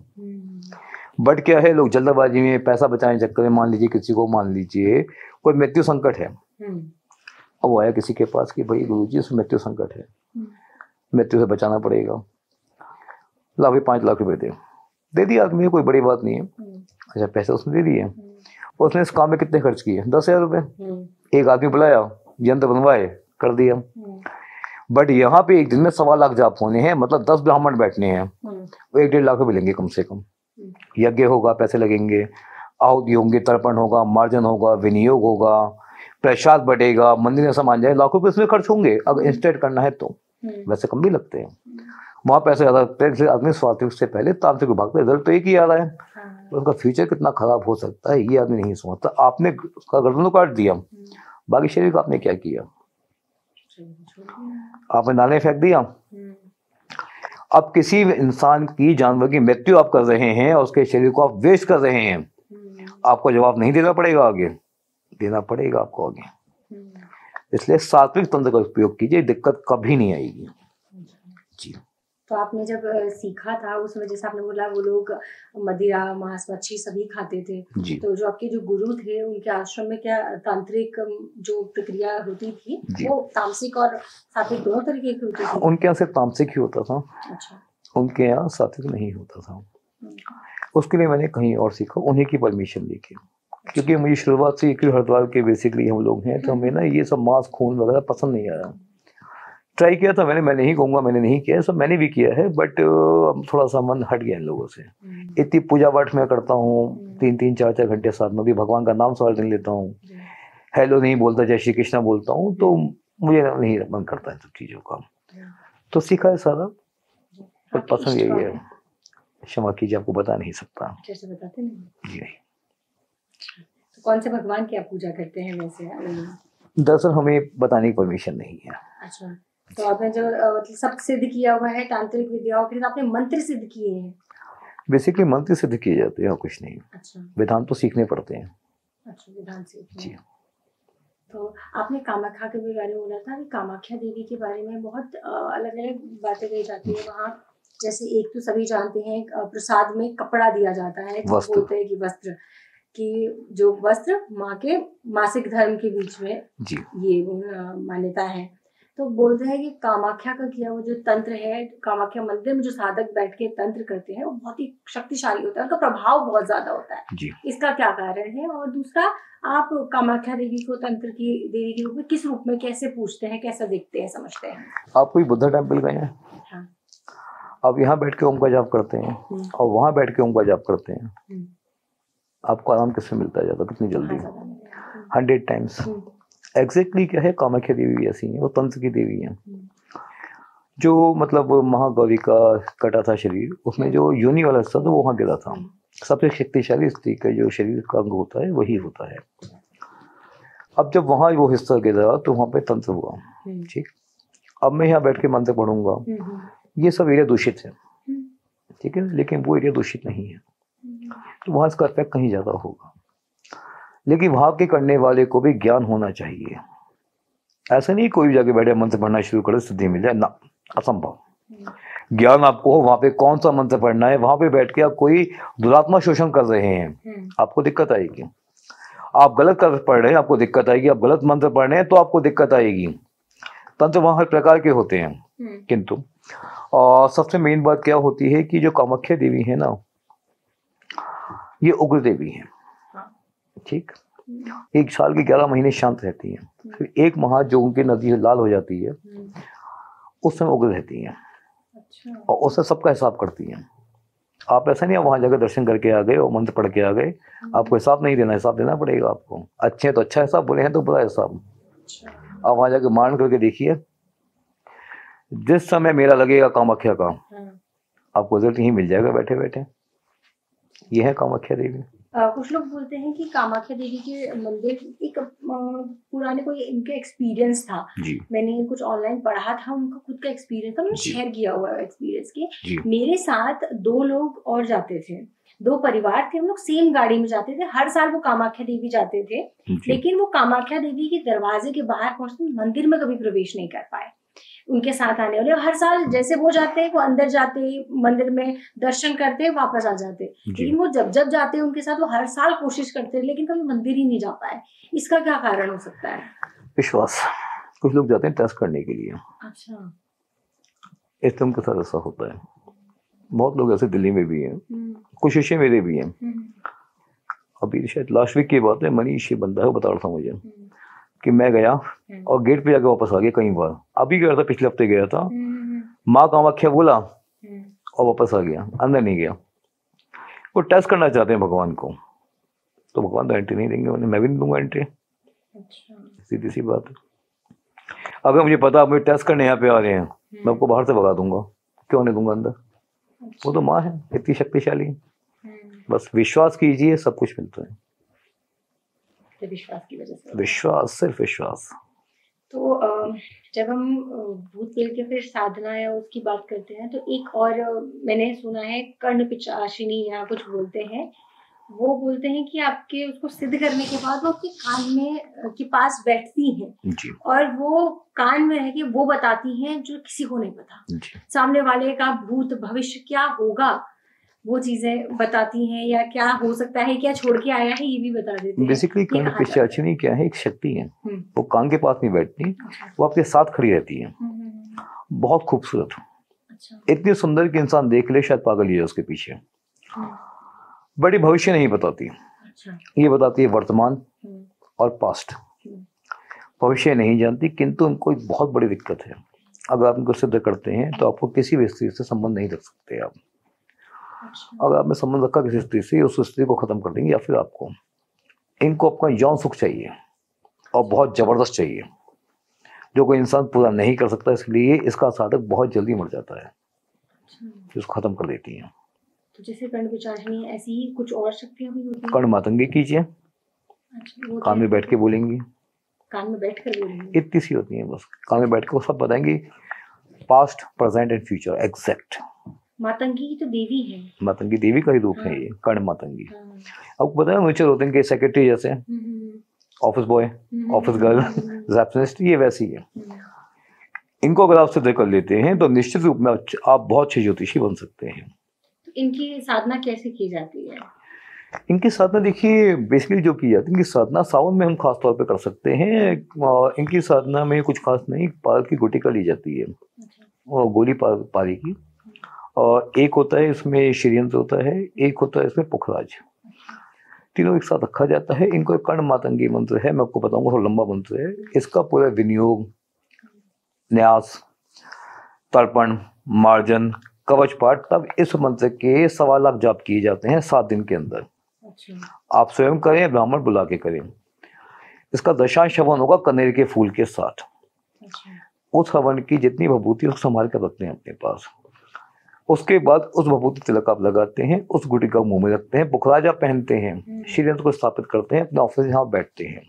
बट क्या है, लोग जल्दबाजी में पैसा बचाने चक्कर में, मान लीजिए किसी को, मान लीजिए कोई मृत्यु संकट है, अब वो आया किसी के पास कि भाई गुरुजी उसमें मृत्यु संकट है, मृत्यु से बचाना पड़ेगा, ला भाई 5 लाख रुपए दे दिया आदमी, कोई बड़ी बात नहीं है। अच्छा, पैसे उसने दे दिए, उसने इस काम में कितने खर्च किए? 10,000 रुपये। एक आदमी बुलाया, यंत्र बनवाए, कर दिया। बट यहाँ पे एक दिन में 1.25 लाख जाप होने हैं, मतलब 10 ब्राह्मण बैठने हैं, वो 1-1.5 लाख रुपये लेंगे कम से कम। यज्ञ होगा, पैसे लगेंगे, आहुति होंगे, तर्पण होगा, मार्जन होगा, विनियोग होगा, प्रसाद बढ़ेगा, मंदिर में सामान जाए, लाखों रुपये इसमें खर्च होंगे अगर इंस्टेंट करना है तो। वैसे कम भी लगते हैं वहाँ पैसे ज़्यादा लगते हैं। आदमी स्वात्विक से पहले तांत्रिक विभाग का रिजल्ट तो एक ही आ रहा है, तो उसका फ्यूचर कितना खराब हो सकता है ये आदमी नहीं समझता। आपने उसका गर्दन काट दिया, बाकी शरीर का आपने क्या किया? आपने नाले फेंक दिया। अब किसी इंसान की, जानवर की मृत्यु आप कर रहे हैं और उसके शरीर को आप वेस्ट कर रहे हैं, आपको जवाब नहीं देना पड़ेगा? आगे देना पड़ेगा आपको आगे। इसलिए सात्विक तंत्र का उपयोग कीजिए, दिक्कत कभी नहीं आएगी जी। तो आपने जब सीखा था उसमें, जैसे आपने बोला वो लोग मदिरा, मांस, मच्छी सभी खाते थे जी। तो जो आपके जो गुरु थे उनके आश्रम में क्या तांत्रिक जो प्रक्रिया होती थी वो तामसिक और सात्विक दोनों तरीके की होती थी? उनके यहाँ सिर्फ तामसिक ही होता था। अच्छा। उनके यहाँ सात्विक नहीं होता था। उसके लिए मैंने कहीं और सीखा, उन्हीं की परमिशन लेके, क्योंकि मुझे शुरुआत से एक हरिद्वार के बेसिकली हम लोग हैं, तो हमें ना ये सब मांस खून वगैरह पसंद नहीं आया। ट्राई किया था मैंने, मैं नहीं कहूँगा मैंने नहीं किया, सब मैंने भी किया है, बट थोड़ा सा मन हट गया इन लोगों से। इतनी पूजा पाठ मैं करता हूँ 3-3, 4-4 घंटे साथ में भी, भगवान का नाम सारा दिन लेता हूँ, हेलो नहीं बोलता, जय श्री कृष्णा बोलता हूँ, तो मुझे नहीं मन करता है सब चीज़ों का। तो सीखा है सारा, पर पसंद यही है। क्षमा कीजिए, आपको बता नहीं सकता। कैसे बताते नहीं? जी। तो कौन से भगवान की आप पूजा करते हैं वैसे? दरअसल हमें बताने की परमिशन नहीं है। अच्छा, तो आपने जो मतलब सब सिद्ध किया हुआ है तांत्रिक विद्याओं के लिए, आपने मंत्र सिद्ध किए हैं? बेसिकली मंत्र सिद्ध किए जाते हैं और कुछ नहीं। अच्छा। विधान तो सीखने पड़ते हैं। अच्छा, विधान सीखने। जी। तो आपने कामाख्या के भी बारे में बोला था कि कामाख्या देवी के बारे में बहुत अलग अलग बातें कही जाती है वहाँ। जैसे एक तो सभी जानते हैं प्रसाद में कपड़ा दिया जाता है, बोलते हैं कि वस्त्र, कि जो वस्त्र माँ के मासिक धर्म के बीच में जी। ये मान्यता है। तो बोलते हैं कि कामाख्या का किया वो जो तंत्र है, कामाख्या मंदिर में जो साधक बैठ के तंत्र करते हैं वो बहुत ही शक्तिशाली होता है, उनका प्रभाव बहुत ज्यादा होता है जी। इसका क्या कारण है? और दूसरा, आप कामाख्या देवी को तंत्र की देवी के रूप में किस रूप में कैसे पूछते हैं, कैसा देखते हैं, समझते हैं? आप कोई बुद्धा टेम्पल गए हैं? हाँ। आप यहाँ बैठ के ओम का जाप करते हैं और वहाँ बैठ के ओम का जाप करते हैं, आपको आराम किससे मिलता है ज़्यादा, कितनी जल्दी? 100 टाइम्स। एग्जैक्टली क्या है, कामाख्या देवी भी ऐसी है, वो तंत्र की देवी है। जो मतलब महागौरी का कटा था शरीर, उसमें जो योनि वाला हिस्सा था वो वहाँ गिरा था, सबसे शक्तिशाली स्त्री का जो शरीर का अंग होता है वही होता है। अब जब वहाँ वो हिस्सा गिरा तो वहाँ पे तंत्र हुआ, ठीक। अब मैं यहाँ बैठ के मंत्र पढ़ूंगा, ये सब एरिया दूषित है, ठीक है, लेकिन वो एरिया दूषित नहीं है, तो वहाँ इसका इफेक्ट कहीं ज़्यादा होगा। लेकिन वहाँ के करने वाले को भी ज्ञान होना चाहिए। ऐसा नहीं कोई भी जाके बैठे मंत्र पढ़ना शुरू करे सिद्धि मिल जाए, ना, असंभव। ज्ञान आपको हो वहाँ पे कौन सा मंत्र पढ़ना है, वहाँ पे बैठ के आप कोई दुरात्मा शोषण कर रहे हैं, आपको दिक्कत आएगी। आप गलत कर पढ़ रहे हैं, आपको दिक्कत आएगी। आप गलत मंत्र पढ़ रहे हैं तो आपको दिक्कत आएगी। तंत्र वहाँ हर प्रकार के होते हैं, किंतु सबसे मेन बात क्या होती है कि जो कामाख्या देवी है ना, ये उग्र देवी है, ठीक। 1 साल के 11 महीने शांत रहती हैं, फिर 1 माह जो उनकी नदी लाल हो जाती है उस समय उग्र रहती हैं, और उससे सबका हिसाब करती हैं। आप ऐसा नहीं, आप वहाँ जाकर दर्शन करके आ गए और मंत्र पढ़ के आ गए, आपको हिसाब नहीं देना, हिसाब देना पड़ेगा आपको। अच्छे हैं तो अच्छा हिसाब, बुरे हैं तो बुरा हिसाब। आप वहाँ जाकर मान करके देखिए, जिस समय मेला लगेगा कामाख्या का, आपको रिजल्ट यहीं मिल जाएगा बैठे बैठे। ये है कामाख्या देवी। कुछ लोग बोलते हैं कि कामाख्या देवी के मंदिर एक पुराने कोई इनका एक्सपीरियंस था जी। मैंने कुछ ऑनलाइन पढ़ा था, उनका खुद का एक्सपीरियंस था, मैंने शेयर किया हुआ है एक्सपीरियंस के। मेरे साथ 2 लोग और जाते थे, 2 परिवार थे, हम लोग सेम गाड़ी में जाते थे। हर साल वो कामाख्या देवी जाते थे, लेकिन वो कामाख्या देवी के दरवाजे के बाहर पहुंचते मंदिर में कभी प्रवेश नहीं कर पाए। उनके साथ आने वाले हर साल जैसे वो जाते हैं, वो अंदर जाते, मंदिर में दर्शन करते, वापस आ जाते, लेकिन वो जब जब जाते हैं उनके साथ वो हर साल कोशिश करते हैं, लेकिन कभी मंदिर ही नहीं जा पाए। इसका क्या कारण हो सकता है? विश्वास। कुछ लोग जाते हैं टेस्ट करने के लिए। अच्छा, इस तरह के साथ ऐसा होता है। बहुत लोग ऐसे दिल्ली में भी हैं, कुछ शिष्य मेरे भी हैं। अभी शायद लास्ट वीक की बात है, मनीष ये बंदा है, बता रहा था मुझे कि मैं गया और गेट पे जाके वापस आ गया कई बार। अभी गया था, पिछले हफ्ते गया था, माँ कामाख्या बोला और वापस आ गया, अंदर नहीं गया। वो टेस्ट करना चाहते हैं भगवान को, तो भगवान तो एंट्री नहीं देंगे उन्हें, मैं भी नहीं दूंगा एंट्री। सीधी सी बात है। अगर मुझे पता आप मुझे टेस्ट करने यहाँ पे आ रहे हैं, मैं आपको बाहर से भगा दूंगा, क्यों नहीं दूंगा अंदर। वो तो माँ है, इतनी शक्तिशाली। बस विश्वास कीजिए, सब कुछ मिलता है। विश्वास की वजह से, विश्वास, सिर्फ विश्वास। तो जब हम भूत प्रेत के फिर साधना या उसकी बात करते हैं, तो एक और मैंने सुना है कर्ण पिशाचिनी या कुछ बोलते हैं, वो बोलते हैं कि आपके उसको सिद्ध करने के बाद वो आपके कान में के पास बैठती हैं जी। और वो कान में रह के वो बताती हैं जो किसी को नहीं पता जी। सामने वाले का भूत भविष्य क्या होगा, वो चीजें बताती हैं, या क्या हो सकता है, क्या छोड़ के आया है, ये भी बता देते हैं। बेसिकली कर्ण पिशाचिनी क्या है, एक शक्ति है। वो कान के पास नहीं बैठती, वो आपके साथ खड़ी रहती है। बहुत खूबसूरत, इतनी सुंदर कि इंसान देख ले शायद पागल ही है उसके पीछे। बड़ी भविष्य नहीं बताती, ये बताती है वर्तमान और पास्ट। भविष्य नहीं जानती, किंतु उनको एक बहुत बड़ी दिक्कत है। अगर आप इनको सिद्ध करते हैं तो आपको किसी भी स्त्री से संबंध नहीं रख सकते आप। अगर आपने संबंध रखा किसी स्त्री से, उस स्त्री को खत्म कर देंगे, या फिर आपको इनको अपना यौन सुख चाहिए और बहुत जबरदस्त चाहिए, जो कोई इंसान पूरा नहीं कर सकता। इसलिए इसका साधक बहुत जल्दी मर जाता है, इसको खत्म कर देती है। तो जैसे कर्ण पिशाचिनी, ऐसी ही कुछ और शक्तियां भी होती हैं? कर्ण मातंगी कीजिए, कान में बैठ के बोलेंगी, कान में बैठ कर बोलेंगी, इतनी सी होती है बस। कान में बैठ के वो सब बताएंगी, past, present and future exact. Matangi की तो देवी है, मातंगी देवी का ही रूप है ये, कर्ण मातंगी। आपको पता है नेचर होते हैं कि सेक्रेटरी जैसे, office boy, office girl, receptionist, ये वैसी है। इनको अगर आप सिद्ध कर लेते हैं तो निश्चित रूप में आप बहुत अच्छे ज्योतिषी बन सकते हैं। तो इनकी साधना कैसे की जाती है? इनकी साधना देखिए बेसिकली जो की जाती है, इनकी साधना सावन में हम खास तौर पे कर सकते हैं। इनकी साधना में कुछ खास नहीं, पाल की गुटिका ली जाती है और गोली पारी की, और एक होता है इसमें श्रीयंत्र होता है, एक होता है इसमें पुखराज, तीनों एक साथ रखा जाता है। इनको एक कर्ण मातंगी मंत्र है, मैं आपको बताऊंगा, थोड़ा लंबा मंत्र है। इसका पूरा विनियोग, न्यास, तर्पण, मार्जन, कवच पाठ, तब इस मंत्र के 1.25 लाख जाप किए जाते हैं 7 दिन के अंदर। आप स्वयं करें, ब्राह्मण बुला के करें। इसका दशांश हवन होगा कनेर के फूल के साथ। उस हवन की जितनी विभूति उसको संभाल कर रखते हैं अपने पास। उसके बाद उस भभूति तिलक आप लगाते हैं, उस गुटिका मुंह में रखते हैं, पुखराजा पहनते हैं, श्रीयंत्र को स्थापित करते हैं, अपने ऑफिस यहाँ बैठते हैं।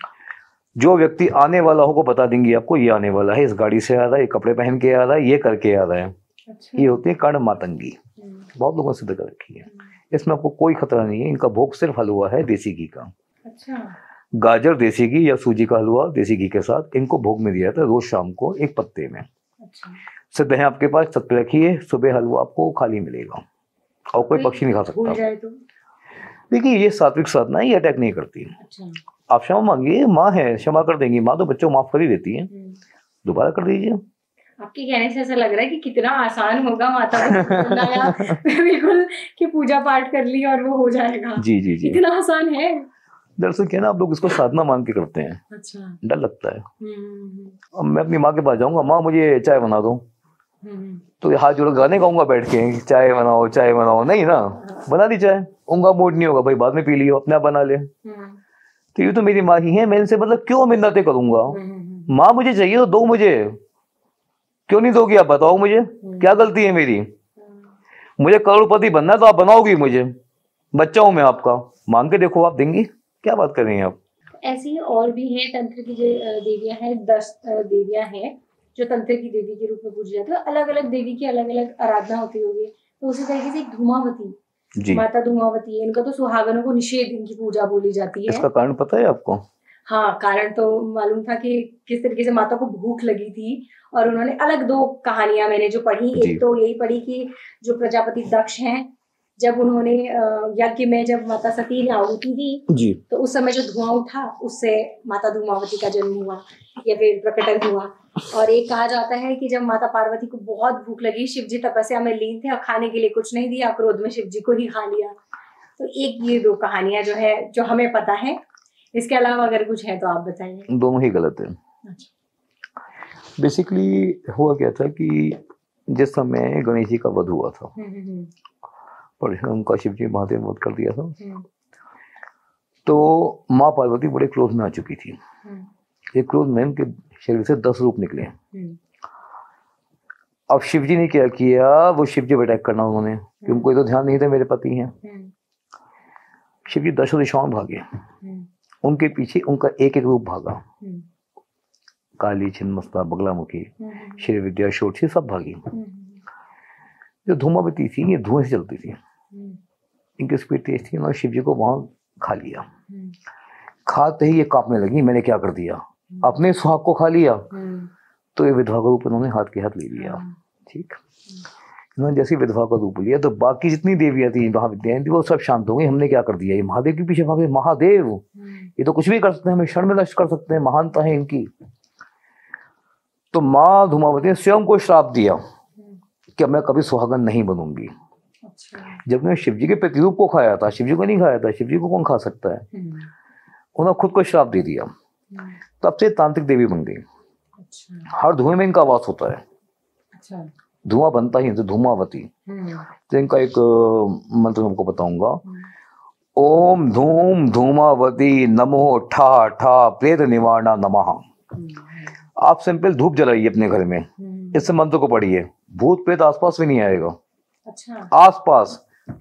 जो व्यक्ति आने वाला हो को बता देंगे आपको ये आने वाला है, इस गाड़ी से आ रहा है, ये कपड़े पहन के आ रहा है, ये करके आ रहा है। अच्छा। ये होती है कर्ण मातंगी, बहुत लोगों ने सिद्ध कर रखी है। इसमें आपको कोई खतरा नहीं है। इनका भोग सिर्फ हलवा है देसी घी का। अच्छा। गाजर देसी घी या सूजी का हलवा देसी घी के साथ इनको भोग में दिया जाता है रोज शाम को एक पत्ते में। अच्छा। सिद्ध है आपके पास, छत पे रखिए, सुबह हलवा आपको खाली मिलेगा और कोई पक्षी नहीं खा भूल सकता। जाए तो? देखिए ये सात्विक साधना है, ये अटैक नहीं करती। अच्छा। आप क्षमा मांगिए, माँ है क्षमा कर देंगी। माँ तो बच्चों को माफ कर ही देती है, दोबारा कर दीजिए। आपके कहने से ऐसा लग रहा है कि कितना आसान होगा माता को बोलना बिल्कुल कि पूजा पाठ कर ली और वो हो जाएगा। जी जी जी, इतना आसान है। दरअसल क्या ना, आप लोग इसको साधना मान के करते हैं, अच्छा। डर लगता है। अब मैं अपनी माँ के पास जाऊंगा, माँ मुझे चाय बना दो, तो ये हाथ जोड़ गाने गाऊंगा बैठ के, चाय बनाओ चाय बनाओ, नहीं ना, बना दी चाय, उनका मूड नहीं होगा भाई बाद में पी लियो, अपने आप बना ले। तो ये तो मेरी माँ ही है, मैं इनसे मतलब क्यों मिन्नतें करूंगा। माँ मुझे चाहिए तो दो, मुझे क्यों नहीं दोगी आप बताओ, मुझे क्या गलती है मेरी। मुझे करोड़पति बनना है तो आप बनाओगी मुझे, बच्चा हूं मैं आपका, मांग के देखो आप देंगी, क्या बात कर रही हैं आप। ऐसी और भी हैं तंत्र की जो देवियां हैं, 10 देवियां हैं जो तंत्र की देवी के रूप में पूजी जाती है। अलग अलग देवी की अलग अलग आराधना होती होगी, तो उसी तरीके से एक धूमावती माता धूमावती है, इनका तो सुहागनों को निषेध इनकी पूजा बोली जाती है। इसका कारण पता है आपको? हाँ, कारण तो मालूम था कि किस तरीके से माता को भूख लगी थी और उन्होंने अलग 2 कहानियां मैंने जो पढ़ी, एक तो यही पढ़ी कि जो प्रजापति दक्ष हैं, जब उन्होंने यज्ञ में जब माता सती ने आहुति दी तो उस समय जो धुआं उठा उससे माता धूमावती का जन्म हुआ या फिर प्रकटन हुआ। और एक कहा जाता है कि जब माता पार्वती को बहुत भूख लगी, शिव जी तपस्या में लीन थे और खाने के लिए कुछ नहीं दिया, क्रोध में शिव जी को ही खा लिया। तो एक ये 2 कहानियां जो है जो हमें पता है, इसके अलावा अगर कुछ है तो आप बताइए। दोनों ही गलत है। अच्छा। बेसिकली हुआ क्या था कि जिस समय गणेश जी का वध हुआ था, परशुराम का शिव जी महादेव वध कर दिया था, तो माँ पार्वती बड़े क्रोध में आ चुकी थी। एक क्रोध में उनके शरीर से 10 रूप निकले। अब शिव जी ने क्या किया, वो शिव जी अटैक करना उन्होंने, क्योंकि कोई तो ध्यान नहीं था मेरे पति हैं। शिव जी 10 दिशाओं में भागे, उनके पीछे उनका एक एक रूप भागा, काली, छिन्नमस्ता, बगलामुखी, श्री विद्या, षोडशी, सब भागी। जो धूमावती थी ये धुएं से चलती थी, इनकी स्पीड तेज थी, उन्होंने शिव जी को वहां खा लिया। खाते ही ये कांपने लगी, मैंने क्या कर दिया, अपने सुहाग को खा लिया। तो ये विधवा का रूप उन्होंने हाथ के हाथ ले लिया। ठीक, इन्होंने जैसे विधवा का रूप लिया तो बाकी जितनी देवियां थी, महाविद्याएं थी, वो सब शांत हो गई। हमने क्या कर दिया, ये महादेव के पीछे भागे, महादेव ये तो कुछ भी कर सकते हैं, हमें क्षण में नष्ट कर सकते हैं, महानता है इनकी। तो माँ धूमावती ने स्वयं को श्राप दिया कि अब मैं कभी सुहागन नहीं बनूंगी। अच्छा। जब मैं शिव जी के प्रतिरूप को खाया था, शिव जी को नहीं खाया था, शिव जी को कौन खा सकता है, उन्होंने खुद को श्राप दे दिया। तब से तांत्रिक देवी बन गई। अच्छा। हर धुएं में इनका वास होता है। अच्छा। धुआं बनता ही, तो धूमावती। तो इनका एक मंत्र हमको बताऊंगा, ओम धूम धूमावती नमो ठा ठा प्रेत निवारणा नमः। आप सिंपल धूप जलाइए अपने घर में, इस मंत्र को पढ़िए, भूत प्रेत आसपास भी नहीं आएगा। अच्छा। आसपास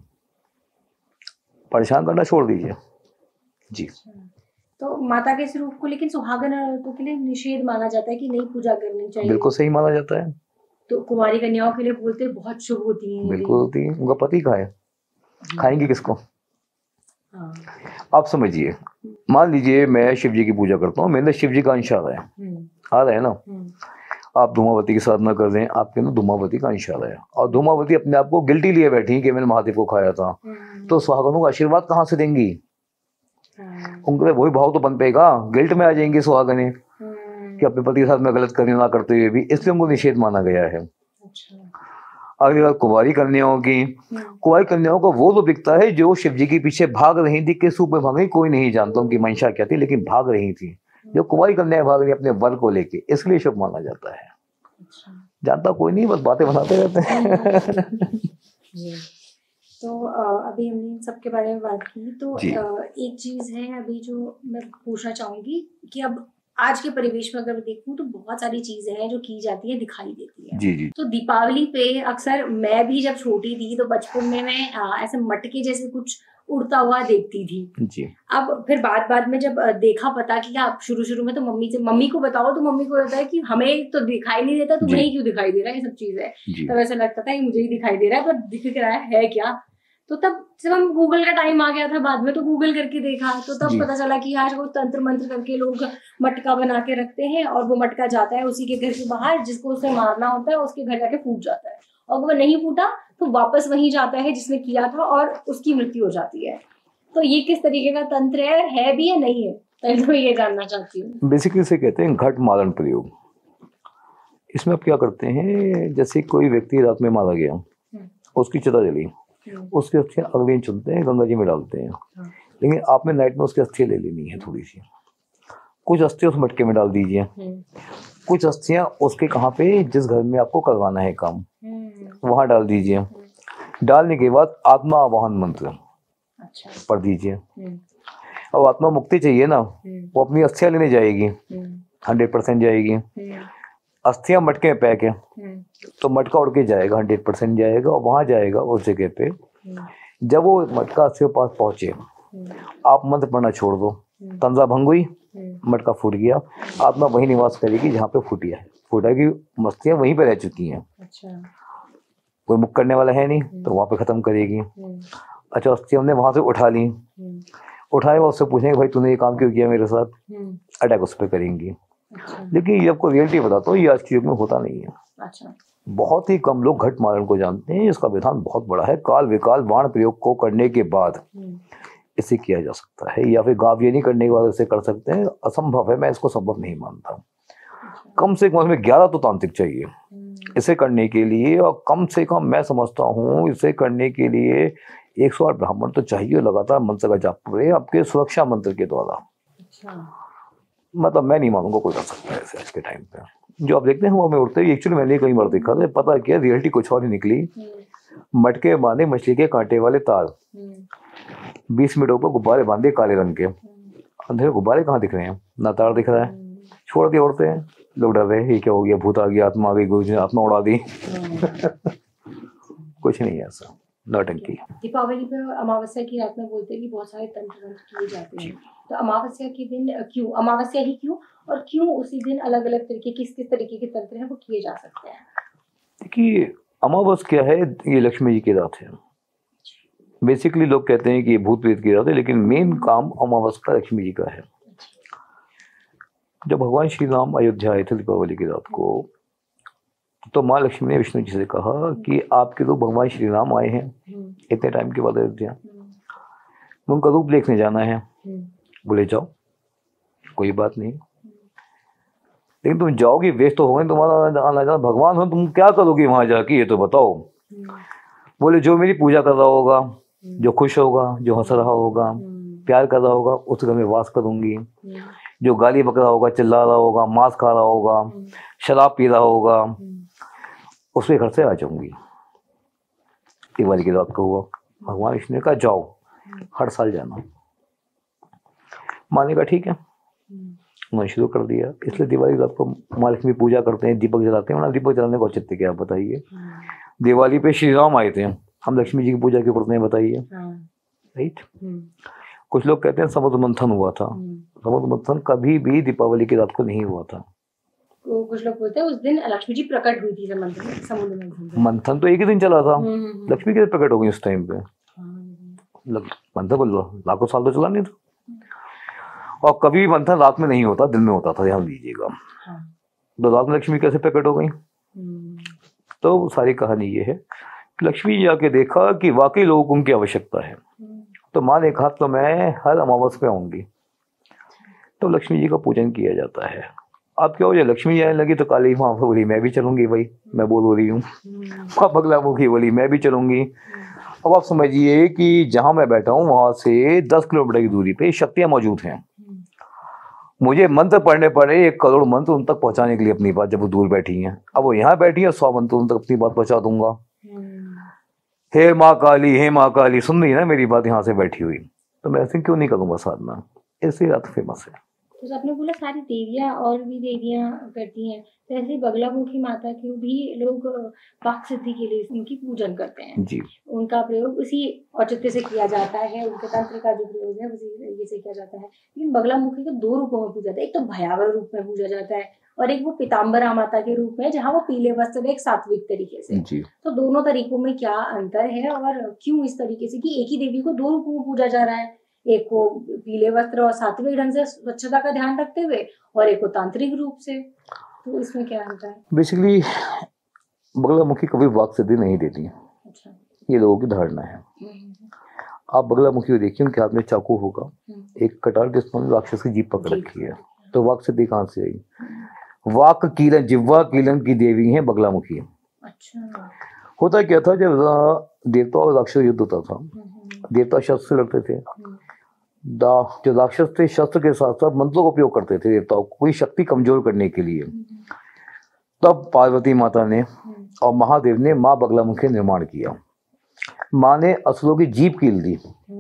परेशान करना छोड़ दीजिए जी। तो माता के स्वरूप को लेकिन सुहागन औरतों के लिए निषेध माना जाता है कि नहीं पूजा करनी चाहिए। बिल्कुल सही माना जाता है। तो कुमारी कन्याओं के लिए बोलते हैं बहुत शुभ होती है। बिल्कुल होती है, उनका पति कहाँ है, खाएंगे किसको। हाँ। आप समझिए, मान लीजिए मैं शिव जी की पूजा करता हूँ, मेरे शिव जी का अंश आ रहा है ना, आप धूमावती की साधना कर रहे हैं, आपके ना धूमावती का अंश आ रहा है, और धूमावती अपने आप को गिल्टी लिए बैठी कि मैंने महादेव को खाया था, तो सुहागनों का आशीर्वाद कहाँ से देंगी, उनके वही भाव तो बन पेगा, गिल्ट में आ जाएंगी सुहागने कि अपने पति के साथ में गलत करने ना करते हुए भी, इसलिए उनको निषेध माना गया है। अगली बात कुंवारी कन्याओं की, कुंवारी कन्याओं को वो रूप दिखता है जो शिव जी के पीछे भाग रही थी, किस रूप में भाग रही कोई नहीं जानता उनकी मंशा क्या थी, लेकिन भाग रही थी। जो कुंवारी कन्याएं भाग रही अपने वर को लेके, इसलिए शुभ माना जाता है। जानता कोई नहीं, बस बातें बनाते रहते हैं। तो अभी हमने इन सब के बारे में बात की, तो एक चीज है अभी जो मैं पूछना चाहूंगी कि अब आज के परिवेश में अगर देखूं तो बहुत सारी चीजें हैं जो की जाती है, दिखाई देती है। जी जी। तो दीपावली पे अक्सर मैं भी जब छोटी थी तो बचपन में मैं ऐसे मटके जैसे कुछ उड़ता हुआ देखती थी। जी अब फिर बाद में जब देखा पता कि आप शुरू में तो मम्मी को बताओ तो मम्मी को होता है कि हमें तो दिखाई नहीं देता, तुम्हें ही क्यों दिखाई दे रहा है ये सब चीजें। तब ऐसा लगता था कि मुझे ही दिखाई दे रहा है, पर दिख रहा है क्या। तो तब जब हम गूगल का टाइम आ गया था बाद में, तो गूगल करके देखा तो तब पता चला कि आज वो तंत्र मंत्र करके लोग मटका बना के रखते हैं और वो मटका जाता है उसी के घर के बाहर, जिसको उसे मारना होता है उसके घर जाके फूट जाता है, और वो नहीं फूटा तो वापस वहीं जाता है जिसने किया था और उसकी मृत्यु हो जाती है। तो ये किस तरीके का तंत्र है भी या नहीं है, पहले तो ये जानना चाहती हूँ। बेसिकली इसे कहते हैं घट मारण प्रयोग। इसमें आप क्या करते हैं, जैसे कोई व्यक्ति रात में मारा गया, उसकी चिता जली, उसकी अस्थियां अगले दिन चलते हैं गंगा जी में डालते हैं, लेकिन आपने नाइट में उसकी अस्थियां ले लेनी है थोड़ी सी। कुछ अस्थियां उस मटके में डाल दीजिए, कुछ अस्थियां उसके कहाँ पे जिस घर में आपको करवाना है काम वहां डाल दीजिए। डालने के बाद आत्मा आवाहन मंत्र पढ़ दीजिए। अब आत्मा मुक्ति चाहिए ना, वो अपनी अस्थियां लेने जाएगी, 100% जाएगी। अस्थियां मटके में पैक है तो मटका उड़ के जाएगा, 100% जाएगा और वहां जाएगा उस जगह पे। जब वो मटका अस्थियों के पास पहुंचे, आप मंत्र पढ़ना छोड़ दो, तंजा भंग हुई, मटका फूट गया, आत्मा वही निवास करेगी जहाँ पे फूटा की मस्तियां वहीं पे रह चुकी हैं। कोई मुक्त करने वाला है नहीं तो वहां पे खत्म करेगी। अच्छा, अस्थियां हमने वहां से उठा ली, उठाए वो उससे पूछेंगे भाई तूने ये काम क्यों किया मेरे साथ, अटैक उस पर करेंगी। लेकिन ये आपको रियलिटी बताता हूँ, ये आज के युग में होता नहीं है। बहुत ही कम लोग घट मारण को जानते हैं। इसका विधान बहुत बड़ा है। काल विकाल बाण प्रयोग को करने के बाद इसे किया जा सकता है, या फिर गाव ये नहीं करने के बाद इसे कर सकते हैं। असंभव है, मैं इसको संभव नहीं मानता। कम से कम 11 तो तांत्रिक चाहिए इसे करने के लिए, और कम से कम मैं समझता हूँ इसे करने के लिए 108 ब्राह्मण तो चाहिए लगातार मंत्र का जाप करे आपके सुरक्षा मंत्र के द्वारा। मतलब मैं नहीं मानूंगा कोई कर सकता है ऐसे आज के टाइम पे। जो आप देखते हैं हवा में उड़ते हुए, एक्चुअली मैंने कई बार देखा था, पता क्या रियलिटी कुछ और ही निकली। मटके बांधे मछली के कांटे वाले तार, 20 मीटर ऊपर गुब्बारे बांधे काले रंग के। अंधेरे गुब्बारे कहाँ दिख रहे हैं, ना तार दिख रहा है, छोड़ दिए उड़ते हैं। लोग डर रहे हैं ये क्या हो गया, भूत आ गया, आत्मा आ गई, गुरु जी ने आत्मा उड़ा दी। कुछ नहीं है ऐसा, नौटंकी। दीपावली पे अमावस्या की रात में बोलते हैं कि बहुत सारे तंत्र किए जाते हैं, तो अमावस्या के दिन क्यों, अमावस्या ही क्यों, और क्यों उसी दिन अलग अलग तरीके किस तरीके के तंत्र हैं वो किए जा सकते हैं? देखिए, अमावस्या क्या है, ये लक्ष्मी जी की रात है। बेसिकली लोग कहते हैं कि ये भूत प्रेत की रात है, लेकिन मेन काम अमावस्या का लक्ष्मी जी का है। जब भगवान श्री राम अयोध्या आए थे दीपावली की रात को, तो माँ लक्ष्मी ने विष्णु जी से कहा कि आपके लोग भगवान श्री राम आए हैं इतने टाइम के बाद अयोध्या, उनका रूप देखने जाना है। बोले जाओ, कोई बात नहीं, लेकिन तुम जाओगी वेस्ट तो होगे, तुम्हारा आना जाना, भगवान हो तुम क्या करोगी वहां जाके ये तो बताओ। बोले जो मेरी पूजा कर रहा होगा, जो खुश होगा, जो हंस रहा होगा, प्यार कर रहा होगा, उस घर में वास करूंगी। जो गाली बक रहा होगा, चिल्ला रहा होगा, मांस खा रहा होगा, शराब पी रहा होगा, उसके घर से आ जाऊंगी। दिवाली की रात को हुआ, भगवान विष्णु ने कहा जाओ, हर साल जाना। माँ ने कहा ठीक है, उन्होंने शुरू कर दिया। इसलिए दिवाली रात को माँ लक्ष्मी पूजा करते हैं, दीपक जलाते हैं। दीपक जलाने को औचित्य क्या बताइए? दिवाली पे श्री राम आए थे, हम लक्ष्मी जी की पूजा क्यों करते हैं बताइए? राइट। कुछ लोग कहते हैं समुद्र मंथन हुआ था, समुद्र मंथन कभी भी दीपावली की रात को नहीं हुआ था। कुछ लोग बोलते हैं उस दिन लक्ष्मी जी प्रकट हुई थी समुद्र मंथन। मंथन तो एक ही दिन चला था, लक्ष्मी कैसे प्रकट हो गई उस टाइम पे? मंथन को लाखों साल तो चला नहीं था। और कभी भी मंथन रात में नहीं होता, दिन में होता था, ध्यान दीजिएगा। तो रात में लक्ष्मी कैसे प्रकट हो गई? तो सारी कहानी ये है कि लक्ष्मी जी आके देखा कि वाकई लोगों को उनकी आवश्यकता है, तो माँ ने कहा तो मैं हर अमावस्या पे आऊंगी। तो लक्ष्मी जी का पूजन किया जाता है। अब क्या हो जाए, लक्ष्मी जी आने लगी तो काली माँ बोली मैं भी चलूंगी, भाई मैं बोल रही हूँ। बगला मुखी बोली मैं भी चलूंगी। अब आप समझिए कि जहां मैं बैठा हूँ वहां से 10 किलोमीटर की दूरी पे शक्तियां मौजूद हैं। मुझे मंत्र पढ़ने पड़े 1 करोड़ मंत्र उन तक पहुंचाने के लिए अपनी बात, जब वो दूर बैठी हैं। अब वो यहाँ बैठी है, 100 मंत्र उन तक अपनी बात पहुंचा दूंगा। हे माँ काली, हे माँ काली, सुन रही है ना मेरी बात यहाँ से बैठी हुई, तो मैं ऐसे क्यों नहीं करूंगा साधना? ऐसी रात फेमस है। तो आपने बोला सारी देवियाँ और भी देवियाँ करती हैं, तो ऐसे ही बगलामुखी माता की भी लोग वाक सिद्धि के लिए इनकी पूजन करते हैं। जी उनका प्रयोग उसी औचित्य से किया जाता है, उनके तंत्र का जो प्रयोग है उसी तरीके से किया जाता है। लेकिन बगलामुखी को 2 रूपों में पूजा जाता है, एक तो भयावह रूप में पूजा जाता है और एक वो पीताम्बरा माता के रूप में, जहाँ वो पीले वस्त्र एक सात्विक तरीके से। जी तो दोनों तरीकों में क्या अंतर है और क्यों इस तरीके से कि एक ही देवी को 2 रूपों में पूजा जा रहा है? एक को पीले वस्त्र और सात्विक ढंग से स्वच्छता का ध्यान रखते हुए और एक को तांत्रिक रूप से, तो इसमें क्या अंतर है? बेसिकली बगलामुखी कभी वाक सिद्धि नहीं देती, अच्छा। ये लोगों की धारणा है। आप बगलामुखी को देखिए, उनके हाथ में चाकू होगा, एक कटार के स्थान राक्षस की जीभ पकड़ रखी है, तो वाक सिद्धि कहाँ से आई? वाक कीलन, जिह्वा कीलन की देवी है बगलामुखी। अच्छा। होता क्या था, जब देवता और राक्षस युद्ध होता था, देवता शस्त्र से लड़ते थे, जो राक्षस थे शस्त्र के साथ साथ मंत्रों का उपयोग करते थे देवताओं को कोई शक्ति कमजोर करने के लिए। तब पार्वती माता ने और महादेव ने माँ बगलामुखी निर्माण किया। माँ ने असुरों की जीभ कील दी,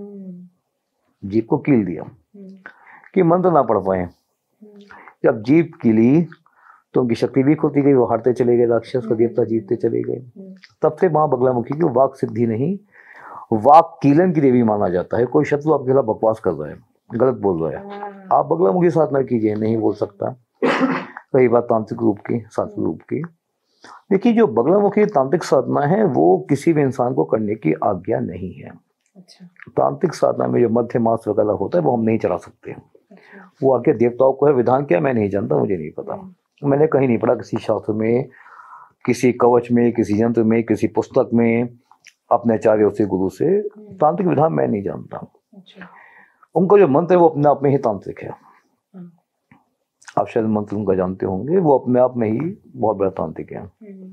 जीभ को कील दिया कि मंत्र ना पढ़ पाए। जब जीभ कीली तो उनकी शक्ति वीक होती गई, वो हारते चले गए, राक्षस को देवता जीतते चले गए। तब से माँ बगलामुखी की वाक सिद्धि नहीं, वाक कीलन की देवी माना जाता है। कोई शत्रु आपके खिलाफ बकवास कर रहा है, गलत बोल रहा है, आप बगलामुखी साधना कीजिए, नहीं बोल सकता। रही बात तांत्रिक रूप की, सात्विक रूप की, देखिए जो बगलामुखी तांत्रिक साधना है वो किसी भी इंसान को करने की आज्ञा नहीं है। अच्छा। तांत्रिक साधना में जो मध्य मास वगैरह होता है वो हम नहीं चला सकते। अच्छा। वो आगे देवताओं को है, विधान क्या मैं नहीं जानता, मुझे नहीं पता, मैंने कहीं नहीं पढ़ा किसी शास्त्र में, किसी कवच में, किसी यंत्र में, किसी पुस्तक में, अपने आचार्यों से, गुरु से। तांत्रिक विधान मैं नहीं जानता। अच्छा। उनका जो मंत्र है वो अपने आप में ही तांत्रिक है। आप शायद मंत्र उनका जानते होंगे, वो अपने आप में ही बहुत बड़ा तांत्रिक है।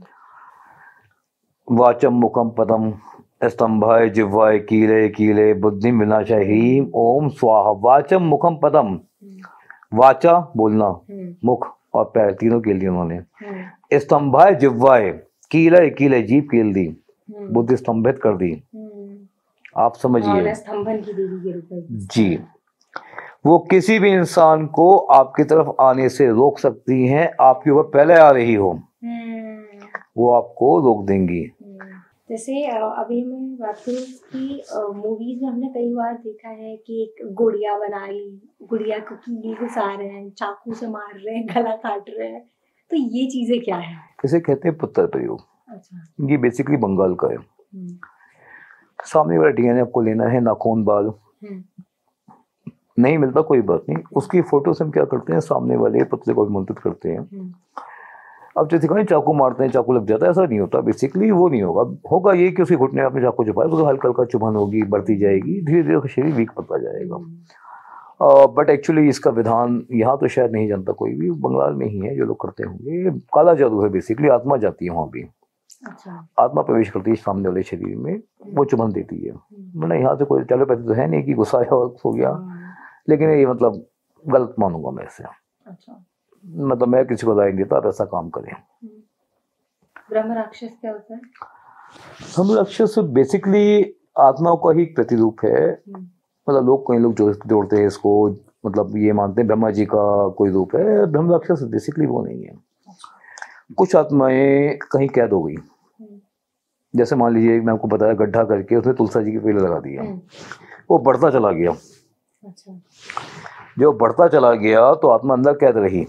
वाचम मुखम पदम स्तंभाय जिह्वाय कीले कीले बुद्धि विनाशाही ओम स्वाहा। वाचम मुखम पदम, वाचा बोलना, मुख और पैर तीनों कील दी उन्होंने। स्तंभाय जिह्वाय, कीले कीले जीभ कील दी, बुद्धि स्तंभित कर दी। आप समझिए जी, वो किसी भी इंसान को आपकी तरफ आने से रोक सकती हैं। आपके ऊपर पहले आ रही हो वो आपको रोक देंगी। जैसे अभी मैं बात करूँ कि मूवीज में हमने कई बार देखा है कि एक गुड़िया बना ली, गुड़िया को कीली घुसा रहे हैं, चाकू से मार रहे हैं, गला काट रहे हैं, तो ये चीजें क्या है? इसे कहते हैं पुत्र प्रयोग। अच्छा। ये बेसिकली बंगाल का है। सामने वाला डीएनए आपको लेना है, नाखून, बाल नहीं मिलता कोई बात नहीं, उसकी फोटो से हम क्या करते हैं, सामने वाले पुतले को अभिमंत्रित करते हैं। अब जैसे कहीं चाकू मारते हैं, चाकू लग जाता है, ऐसा नहीं होता। बेसिकली वो नहीं होगा, होगा ये कि उसके घुटने में आपने चाकू छुपाया, तो हल्का हल्का चुभन होगी, बढ़ती जाएगी, धीरे धीरे शरीर वीक पड़ता जाएगा। बट एक्चुअली इसका विधान यहाँ तो शायद नहीं जानता कोई भी, बंगाल में ही है जो लोग करते होंगे। काला जादू है बेसिकली, आत्मा जाती है वहाँ भी। अच्छा। आत्मा प्रवेश करती है सामने वाले शरीर में, वो चुभन देती है। मतलब यहाँ से कोई टेलीपैथी तो है नहीं कि गुस्सा हो गया, लेकिन ये मतलब गलत मानूंगा मैं इसे। अच्छा। मतलब मैं किसी को राय नहीं देता आप ऐसा काम करें। ब्रह्म राक्षस क्या होता है? ब्रह्म राक्षस बेसिकली आत्माओं का ही प्रतिरूप है। मतलब लोग, कई लोग जोड़ते हैं इसको, मतलब ये मानते हैं ब्रह्मा जी का कोई रूप है। ब्रह्म राक्षस बेसिकली वो नहीं है। कुछ आत्माएं कहीं कैद हो गई, जैसे मान लीजिए मैं आपको बताया गड्ढा करके उसमें तुलसी जी के पेड़ लगा दिया, वो बढ़ता चला गया। अच्छा। जो बढ़ता चला गया तो आत्मा अंदर कैद रही।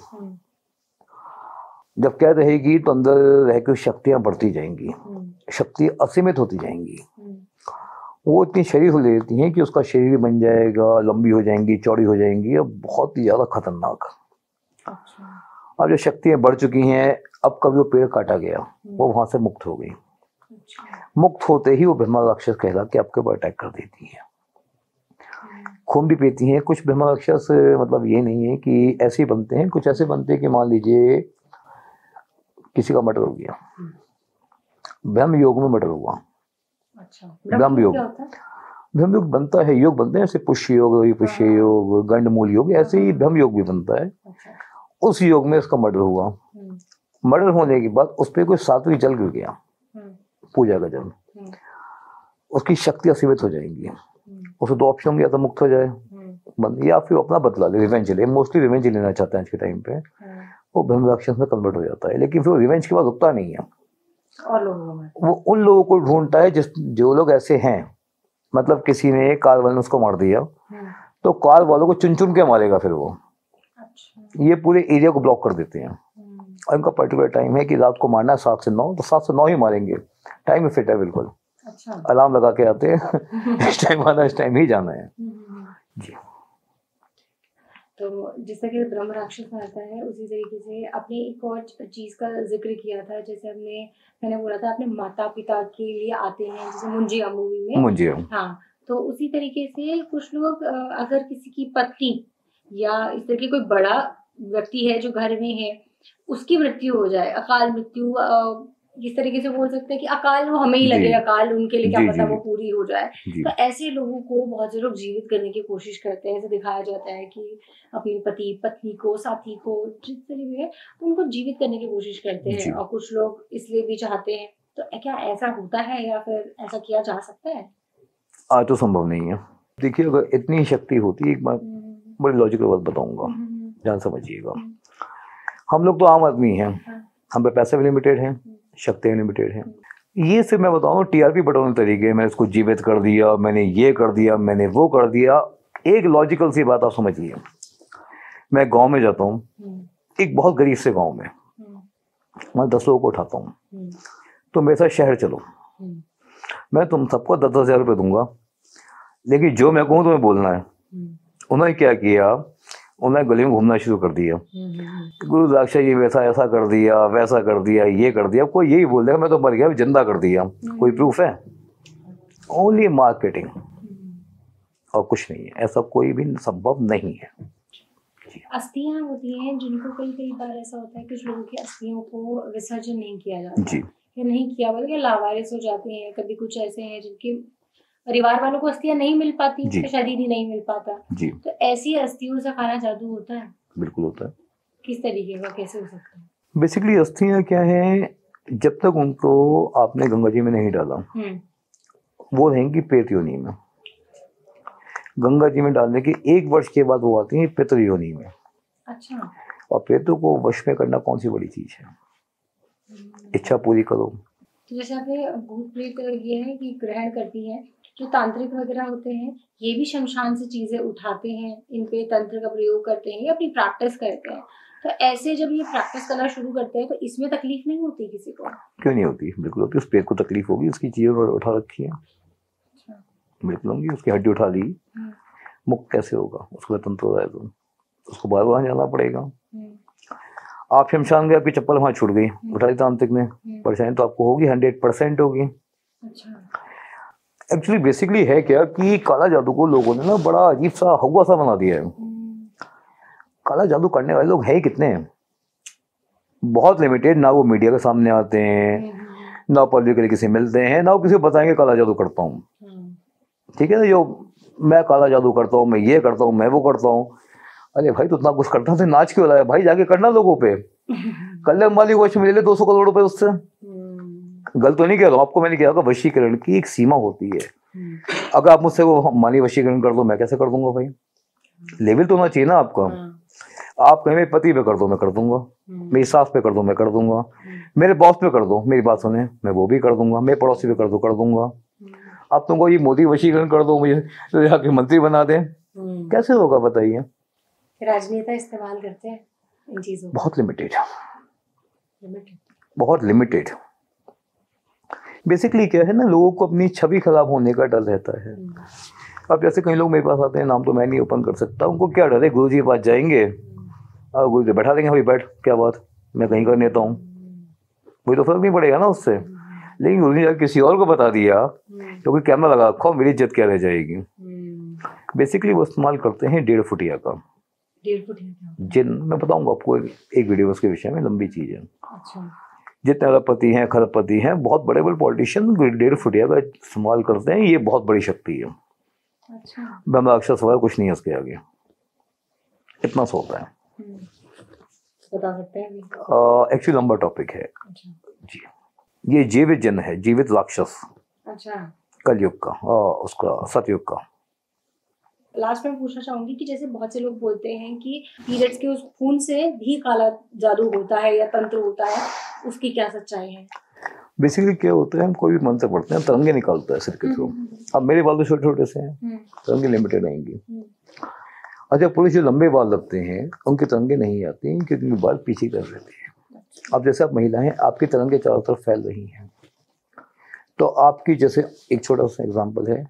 जब कैद रहेगी तो अंदर रहकर शक्तियां बढ़ती जाएंगी, शक्ति असीमित होती जाएंगी। वो इतनी शरीर हो लेती हैं कि उसका शरीर बन जाएगा, लंबी हो जाएंगी, चौड़ी हो जाएंगी, और बहुत ही ज्यादा खतरनाक। अच्छा। अब जो शक्तियां बढ़ चुकी हैं, अब कभी वो पेड़ काटा गया, वो वहां से मुक्त हो गई। अच्छा। मुक्त होते ही वो ब्रह्मा राक्षस कहला के आपके ऊपर अटैक कर देती है, खून भी पीती हैं। कुछ ब्रह्मा राक्षस मतलब ये नहीं है कि ऐसे ही बनते हैं, कुछ ऐसे बनते हैं कि मान लीजिए किसी का मर्डर हो गया, ब्रह्म योग में मर्डर हुआ। अच्छा। ब्रह्म योग, ब्रह्म योग बनता है, योग बनते हैं ऐसे, पुष्य योग, पुष्य योग, गंडमूल योग, ऐसे ही ब्रह्म योग भी बनता है। अच्छा। उस योग में उसका मर्डर हुआ। मर्डर होने के बाद उस पर कोई सात्विक जल गिर गया, पूजा का जल, उसकी शक्ति असीमित हो जाएंगी। उसको 2 ऑप्शन होंगे, या तो मुक्त हो जाए या फिर अपना बदला ले, रिवेंज ले, मोस्टली रिवेंज लेना चाहता है आज के टाइम पे, वो ब्रह्म राक्षस में कन्वर्ट हो जाता है। लेकिन फिर वो रिवेंज के बाद रुकता नहीं है, और लोगों में वो उन लोगों को ढूंढता है जो लोग ऐसे हैं। मतलब किसी ने कार वाले ने उसको मार दिया तो कार वालों को चुन चुन के मारेगा फिर वो। अच्छा। ये पूरे एरिया को ब्लॉक कर देते हैं और इनका पर्टिकुलर टाइम है कि रात को मारना है 7 से 9, तो 7 से 9 ही मारेंगे, टाइम फिट है बिल्कुल। अच्छा। अलार्म लगा के आते हैं इस टाइम आना, इस टाइम ही जाना है जी। तो जिस तरह ब्रह्म राक्षस में आता है उसी तरीके से आपने एक और चीज का जिक्र किया था, जैसे मैंने बोला था आपने माता पिता के लिए आते हैं, जैसे मुंजिया मूवी में। मुंजिया, हाँ, तो उसी तरीके से कुछ लोग अगर किसी की पत्नी या इस तरह की कोई बड़ा व्यक्ति है जो घर में है, उसकी मृत्यु हो जाए, अकाल मृत्यु, इस तरीके से बोल सकते हैं कि अकाल वो हमें ही लगे, अकाल उनके लिए क्या पता वो पूरी हो जाए, तो ऐसे लोगों को बहुत से लोग जीवित करने की कोशिश करते हैं। ऐसे दिखाया जाता है कि अपने पति पत्नी को, साथी को, जिस तरीके है उनको जीवित करने की कोशिश करते हैं, और कुछ लोग इसलिए भी चाहते हैं। तो क्या ऐसा होता है या फिर ऐसा किया जा सकता है? आज तो संभव नहीं है। देखिए, अगर इतनी शक्ति होती, एक बार बड़ी लॉजिकल बात बताऊंगा, ध्यान समझिएगा। हम लोग तो आम आदमी हैं, हम पे पैसे भी लिमिटेड हैं, शक्ति भी लिमिटेड है। ये सिर्फ मैं बताऊँ टीआरपी बटोरने तरीके, मैंने इसको जीवित कर दिया, मैंने ये कर दिया, मैंने वो कर दिया। एक लॉजिकल सी बात आप समझिए, मैं गांव में जाता हूँ, एक बहुत गरीब से गांव में, मैं 10 लोगों को उठाता हूँ, तो मेरे साथ शहर चलो, मैं तुम सबको 10-10 हज़ार रुपये दूंगा, लेकिन जो मैं कहूँ तुम्हें बोलना है। उन्होंने क्या किया, उन्होंने गली में घूमना शुरू कर दिया, गुरु राक्षस ये वैसा ऐसा कर दिया, वैसा कर दिया, ये कर दिया। कोई यही बोल देगा मैं तो मर गया, जिंदा कर दिया। कोई प्रूफ है? ओनली मार्केटिंग और कुछ नहीं है। ऐसा कोई भी संभव नहीं है। अस्थियां होती हैं जिनको कई बार ऐसा होता है कुछ लोगों की अस्थियों को विसर्जन नहीं किया जाता जी, या नहीं किया बल्कि लावारिस हो जाते हैं। कभी कुछ ऐसे हैं जिनके परिवार वालों को अस्थियां नहीं मिल पाती, तो शरीर ही नहीं मिल पाता जी। तो ऐसी अस्थियों से खाना जादू होता है? बिल्कुल होता है। किस तरीके का, कैसे हो सकता है? बेसिकली अस्थियां क्या है, जब तक उनको आपने गंगा जी में नहीं डाला वो रहेंगी प्रेत योनि में। गंगा जी में डालने के 1 वर्ष के बाद वो आती है पितृ योनि में। अच्छा। और प्रेतों को वश में करना कौन सी बड़ी चीज है? इच्छा पूरी करो। तो जैसे आपने भूत प्रेत ये है कि ग्रहण करती है, जो तांत्रिक वगैरह होते हैं ये भी शमशान से चीजें उठाते हैं, इन पे तंत्र का प्रयोग करते हैं या अपनी प्रैक्टिस करते हैं। तो ऐसे जब ये प्रैक्टिस करना शुरू करते हैं तो इसमें तकलीफ नहीं होती किसी को? क्यों नहीं होती, बिल्कुल होती। उस प्रेत को तकलीफ होगी, उसकी चीजें उठा रखी है। अच्छा। बिल्कुल होंगी, उसकी हड्डी उठा ली, मुक्त कैसे होगा? उसको तंत्र हो रहा है तो उसको बार बार जाना पड़ेगा। आप शमशान गए, आपकी चप्पल वहां छूट गई, उठा ली तांत्रिक ने, परेशानी तो आपको होगी, 100% होगी। अच्छा। एक्चुअली बेसिकली है क्या कि काला जादू को लोगों ने ना बड़ा अजीब सा हवा सा बना दिया है। काला जादू करने वाले लोग है ही कितने हैं, बहुत लिमिटेड। ना वो मीडिया के सामने आते हैं, ना पब्लिकली किसी मिलते हैं, ना वो किसी को बताएंगे काला जादू करता हूँ। ठीक है ना, जो मैं काला जादू करता हूँ, मैं ये करता हूँ, मैं वो करता हूँ। अरे भाई तो उतना कुछ करता तो नाच क्यों रहा है भाई? जाके करना लोगों पे। कल्याण माली वश में ले 200 करोड़ रुपए उससे। गलत तो नहीं कह रहा हूँ आपको, मैंने कहा वशीकरण की एक सीमा होती है। अगर आप मुझसे वो मानी वशीकरण कर दो, मैं कैसे कर दूंगा भाई? लेवल तो होना चाहिए ना आपका। आप कहें मेरे पति पे कर दो, मैं कर दूंगा। मेरी सास पे कर दो, मैं कर दूंगा। मेरे बॉस पे कर दो, मेरी बात सुने, मैं वो भी कर दूंगा। मेरे पड़ोसी पे कर दो, कर दूंगा। आप तुमको ये मोदी वशीकरण कर दो, मुझे तो यहाँ के मंत्री बना दें, कैसे होगा बताइए? राजनेता इस्तेमाल करते हैं इन चीजों को। बहुत लिमिटेड, बहुत लिमिटेड। बेसिकली क्या है ना, लोगों को अपनी छवि खराब होने का डर रहता है। अब जैसे कई लोग मेरे पास आते हैं, नाम तो मैं नहीं ओपन कर सकता, उनको क्या डर है, गुरु जी के पास जाएंगे और गुरु जी बैठा देंगे, भाई बैठ, क्या बात, मैं कहीं का नेता हूँ, मुझे तो फर्क नहीं पड़ेगा ना उससे। लेकिन गुरु जी किसी और को बता दिया तो कोई कैमरा लगा रखो, मेरी इज्जत क्या रह जाएगी। बेसिकली वो इस्तेमाल करते हैं 1.5 फुटिया का। 1.5 फुटिया जिन, मैं बताऊंगा आपको एक वीडियो उसके विषय में, लंबी चीज है। अच्छा। जितने अरबपति हैं, खरबपति हैं, बहुत बड़े बड़े पॉलिटिशियन 1.5 फुटिया का इस्तेमाल करते हैं। ये बहुत बड़ी शक्ति है। अच्छा। ब्रह्म राक्षस वगैरह कुछ नहीं है उसके आगे, इतना सा होता है। बता सकते हैं? एक्चुअली लंबा टॉपिक है। अच्छा। जी, ये जीवित जन है, जीवित राक्षस। अच्छा। कलयुग का, उसका सतयुग का। लास्ट में पूछना चाहूंगी कि जैसे बहुत से लोग बोलते हैं कि पीरियड्स के उस खून से भी काला जादू होता है या तंत्र होता है, उसकी क्या सच्चाई है? बेसिकली क्या होता है, हम कोई भी मंत्र पढ़ते हैं, तरंगे निकालता है सिर के थ्रू। अब मेरे बाल तो छोटे छोटे से हैं, तरंगे लिमिटेड आएंगी। अच्छा, पुरुष जो लंबे बाल लगते हैं उनके तरंगे नहीं आते हैं, क्योंकि उनके बाल पीछे कर रहते हैं। अब जैसे आप महिलाएं, आपकी तरंगे चारों तरफ फैल रही हैं, तो आपकी जैसे एक छोटा सा एग्जाम्पल है,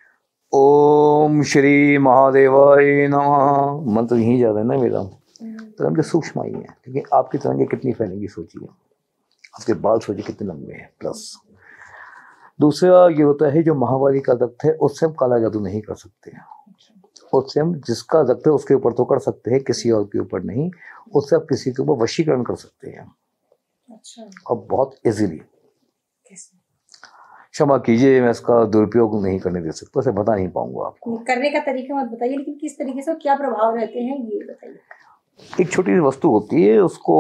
ओम श्री महादेवाय नमः, मंत्र यहीं जा रहा है ना मेरा, तरंगे सूक्ष्म आई है, लेकिन आपकी तरंगे कितनी फैलेंगी सोचिए, आपके बाल सोचिए कितने लंबे हैं। प्लस दूसरा ये होता है, जो महावारी का रक्त है उससे हम काला जादू नहीं कर सकते हैं। उससे हम जिसका रक्त है उसके ऊपर तो कर सकते हैं, किसी और के ऊपर नहीं। उससे आप किसी के ऊपर वशीकरण कर सकते हैं। अच्छा। और बहुत इजीली। कैसे? क्षमा कीजिए, मैं इसका दुरुपयोग नहीं करने दे सकता, उसे बता नहीं पाऊंगा आपको। करने का तरीका मत बताइए, लेकिन किस तरीके से, क्या प्रभाव रहते हैं ये बताइए। एक छोटी सी वस्तु होती है, उसको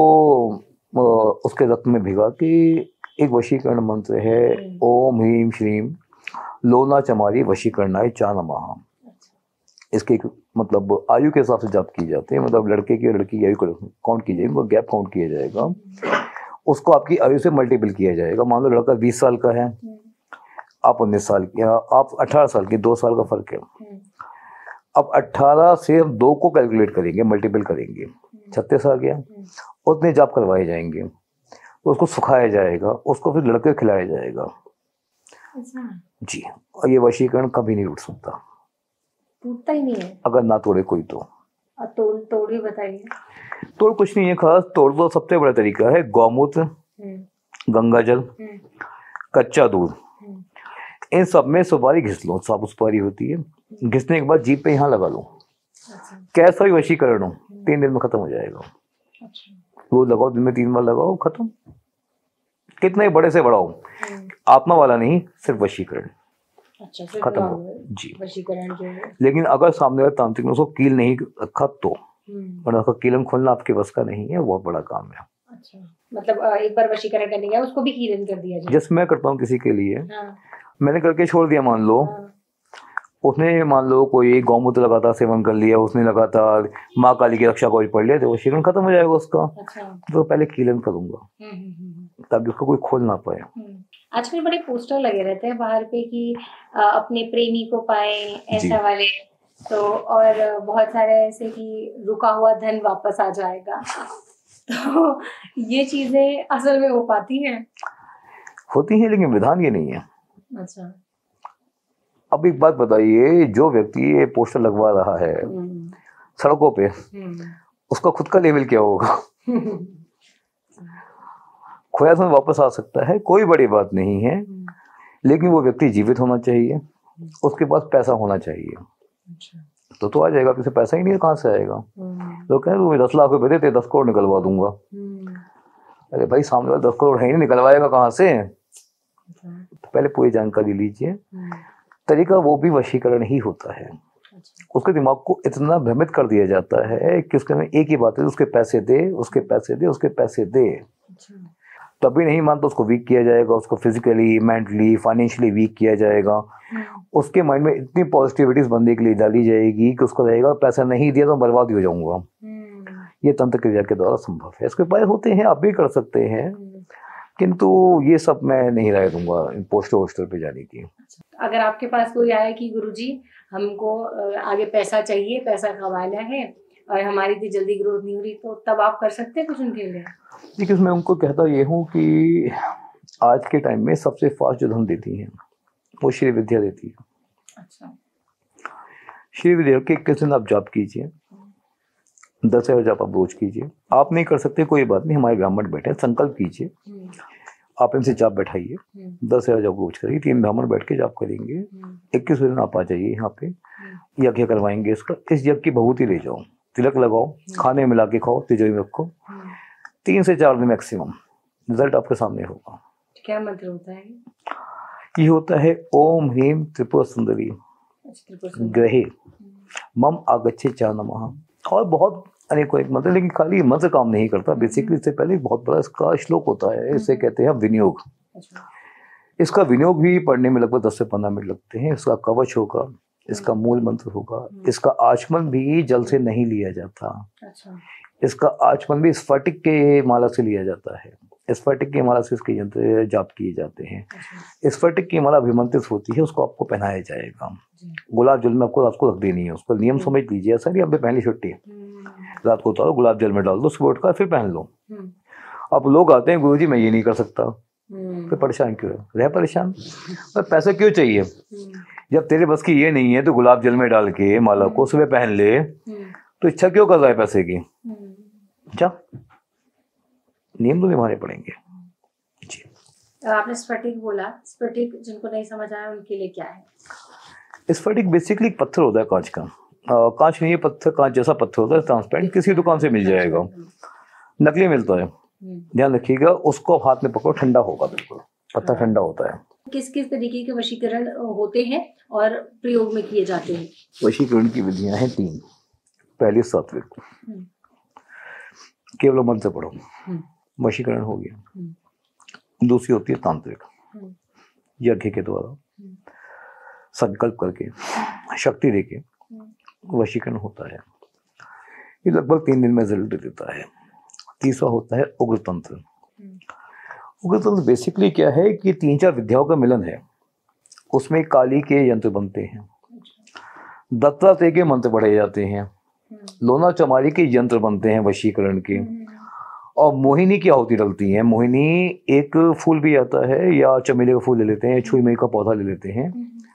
उसके रक्त में भिगा के, एक वशीकरण मंत्र है, ओम ह्रीम श्रीम लोना चमारी वशीकरणाय चा नमः। इसके मतलब आयु के हिसाब से जाप की जाती है, मतलब लड़के की और लड़की की आयु काउंट की जाएगी, गैप काउंट किया जाएगा, उसको आपकी आयु से मल्टीपल किया जाएगा। मान लो लड़का 20 साल का है, आप 19 साल की, आप 18 साल की, 2 साल का फर्क है। अब 18 से हम 2 को कैलकुलेट करेंगे, मल्टीपल करेंगे, 36 आ गया, उतने जाप करवाए जाएंगे, तो उसको सुखाया जाएगा, उसको फिर लड़के को खिलाया जाएगा। जी, और ये वशीकरण कभी नहीं टूट सकता, टूटता ही नहीं है अगर ना तोड़े कोई तो। तोड़ ही बताइए। तोड़ कुछ नहीं है खास, तोड़ तो सबसे बड़ा तरीका है गौमूत्र, गंगाजल, कच्चा दूध, इन सब में सुपारी घिस लो, साबुत सुपारी होती है, घिसने के बाद जीभ पे यहाँ लगा लो। कैसा भी वशीकरण हो 3 दिन में खत्म हो जाएगा। वो लगाओ, दिन में 3 बार लगाओ, खत्म। कितने बड़े से बड़ा हो, आत्मा वाला नहीं, सिर्फ वशीकरण। अच्छा, खत्म हो जी। वशीकरण जो है, लेकिन अगर सामने वाले तांत्रिक ने उसको कील नहीं रखा तो, वरना उसका कीलन खोलना आपके बस का नहीं है, बहुत बड़ा काम है। अच्छा, मतलब एक बार वशीकरण करने गया, उसको भी कीलन कर दिया जाए। जैसे मैं करता हूँ किसी के लिए, हाँ। मैंने करके छोड़ दिया, मान लो उसने, मान लो कोई गौमूत्र लगातार सेवन कर लिया, उसने लगातार माँ काली की रक्षा कवच पढ़ लिया, तो वशीकरण खत्म हो जाएगा उसका। अच्छा। तो पहले कीलन करूंगा ताकि उसको कोई खोल ना पाए। आजकल बड़े पोस्टर लगे रहते हैं बाहर पे कि अपने प्रेमी को पाए, ऐसा वाले, तो और बहुत सारे ऐसे कि रुका हुआ धन वापस आ जाएगा, तो ये चीजें असल में हो पाती हैं? होती हैं, लेकिन विधान ये नहीं है। अच्छा। अब एक बात बताइए, जो व्यक्ति ये पोस्टर लगवा रहा है सड़कों पे, उसका खुद का लेवल क्या होगा? खोया धन वापस आ सकता है, कोई बड़ी बात नहीं है, लेकिन वो व्यक्ति जीवित होना चाहिए, उसके पास पैसा होना चाहिए। अच्छा। तो आ जाएगा, किसी पैसा ही नहीं है, कहाँ से आएगा? तो कह रहे 10 लाख रुपए देते 10 करोड़ निकलवा दूंगा। अरे भाई, सामने वाला 10 करोड़ है ही नहीं, निकलवाएगा कहाँ से? तो पहले पूरी जानकारी लीजिए। तरीका वो भी वशीकरण ही होता है। उसके दिमाग को इतना भ्रमित कर दिया जाता है कि उसके में एक ही बात है, उसके पैसे दे, उसके पैसे दे, उसके पैसे दे। तभी नहीं मानता, उसको वीक किया जाएगा, उसको फिजिकली, मेंटली, फाइनेंशियली वीक किया जाएगा। उसके माइंड में इतनी पॉजिटिविटीज बनने के लिए डाली जाएगी कि उसको रहेगा पैसा नहीं दिया तो बर्बाद हो जाऊंगा। ये तंत्र क्रिया के द्वारा संभव है। इसके उपाय होते हैं, आप भी कर सकते हैं, किंतु ये सब मैं नहीं राय दूंगा पोस्टर पे जाने की। अगर आपके पास कोई आया कि गुरुजी हमको आगे पैसा चाहिए, पैसा कमाना है और हमारी इतनी जल्दी ग्रोथ नहीं हो रही, तो तब आप कर सकते हैं कुछ उनके लिए? देखिए, मैं उनको कहता ये हूँ कि आज के टाइम में सबसे फास्ट जो धन देती है वो श्री विद्या देती है। अच्छा। श्री विद्या के 21 दिन आप जाप कीजिए, 10,000 जाप आप रोज कीजिए। आप नहीं कर सकते कोई बात नहीं, हमारे ब्राह्मण बैठे, संकल्प कीजिए, आप इनसे जाप बैठाइए, 10,000 जाप रोज करिए, 3 ब्राह्मण बैठ के जाप करेंगे। 21 दिन आप आ जाइए यहाँ पे, यज्ञ करवाएंगे इसका। इस यज्ञ की भभूति ले जाओ, तिलक लगाओ, खाने मिला के खाओ, तिजोरी में रखो, 3 से 4 दिन मैक्सिमम, रिजल्ट आपके सामने होगा। क्या मंत्र होता है ये? होता है ओम ह्रीम त्रिपुर सुंदरी ग्रहे मम आगच्छे चा नमः। और बहुत अनेकों एक मंत्र, लेकिन खाली मंत्र काम नहीं करता। बेसिकली इससे पहले बहुत बड़ा इसका श्लोक होता है, इसे कहते हैं विनियोग। इसका विनियोग भी पढ़ने में लगभग 10 से 15 मिनट लगते हैं। इसका कवच होगा, इसका मूल मंत्र होगा। इसका आचमन भी जल से नहीं लिया जाता। अच्छा। इसका आचमन भी स्फटिक के माला से लिया जाता है। स्फटिक की माला से इसके यंत्र जाप किए जाते हैं। अच्छा। स्फटिक की माला अभिमंत्रित होती है, उसको आपको पहनाया जाएगा। गुलाब जल में आपको रात को रख देनी है। उसका नियम समझ लीजिए, ऐसा नहीं आपने पहली छुट्टी रात को उतारो, गुलाब जल में डाल दो, सुबह उठकर फिर पहन लो। अब लोग आते हैं, गुरुजी मैं ये नहीं कर सकता, फिर परेशान क्यों है? रह परेशान, पर पैसा क्यों चाहिए? जब तेरे बस की ये नहीं है तो गुलाब जल में डाल के माला को सुबह पहन ले, तो इच्छा क्यों कर रहा है पैसे की? जा, नियम तो निभाने पड़ेंगे जी। आपने स्फटिक बोला, स्फटिक जिनको नहीं समझ आया उनके लिए क्या है? स्फटिक बेसिकली एक पत्थर होता है कांच का। कांच नहीं है, पत्थर, कांच जैसा पत्थर होता है, ट्रांसपेरेंट, किसी दुकान से मिल जाएगा, नकली मिलता है, ध्यान रखिएगा। उसको हाथ में पकड़ो, ठंडा होगा, बिल्कुल पत्थर ठंडा होता है। किस किस तरीके के वशीकरण होते हैं और प्रयोग में किए जाते हैं? वशीकरण की विधियां हैं 3। पहली सात्विक, केवल मंत्र पढ़ो, वशीकरण हो गया। दूसरी होती है तांत्रिक, यज्ञ के द्वारा संकल्प करके शक्ति देके वशीकरण होता है। ये लगभग 3 दिन में रिजल्ट देता है। तीसरा होता है उग्र तंत्र। उग्र तंत्र बेसिकली क्या है कि 3-4 विद्याओं का मिलन है। उसमें काली के यंत्र बनते हैं, दत्तात्रेय के मंत्र पढ़े जाते हैं, लोना चमारी के यंत्र बनते हैं वशीकरण के, और मोहिनी की आहुति डलती है। मोहिनी एक फूल भी आता है, या चमेली का फूल ले लेते हैं, छुई मई का पौधा ले लेते हैं।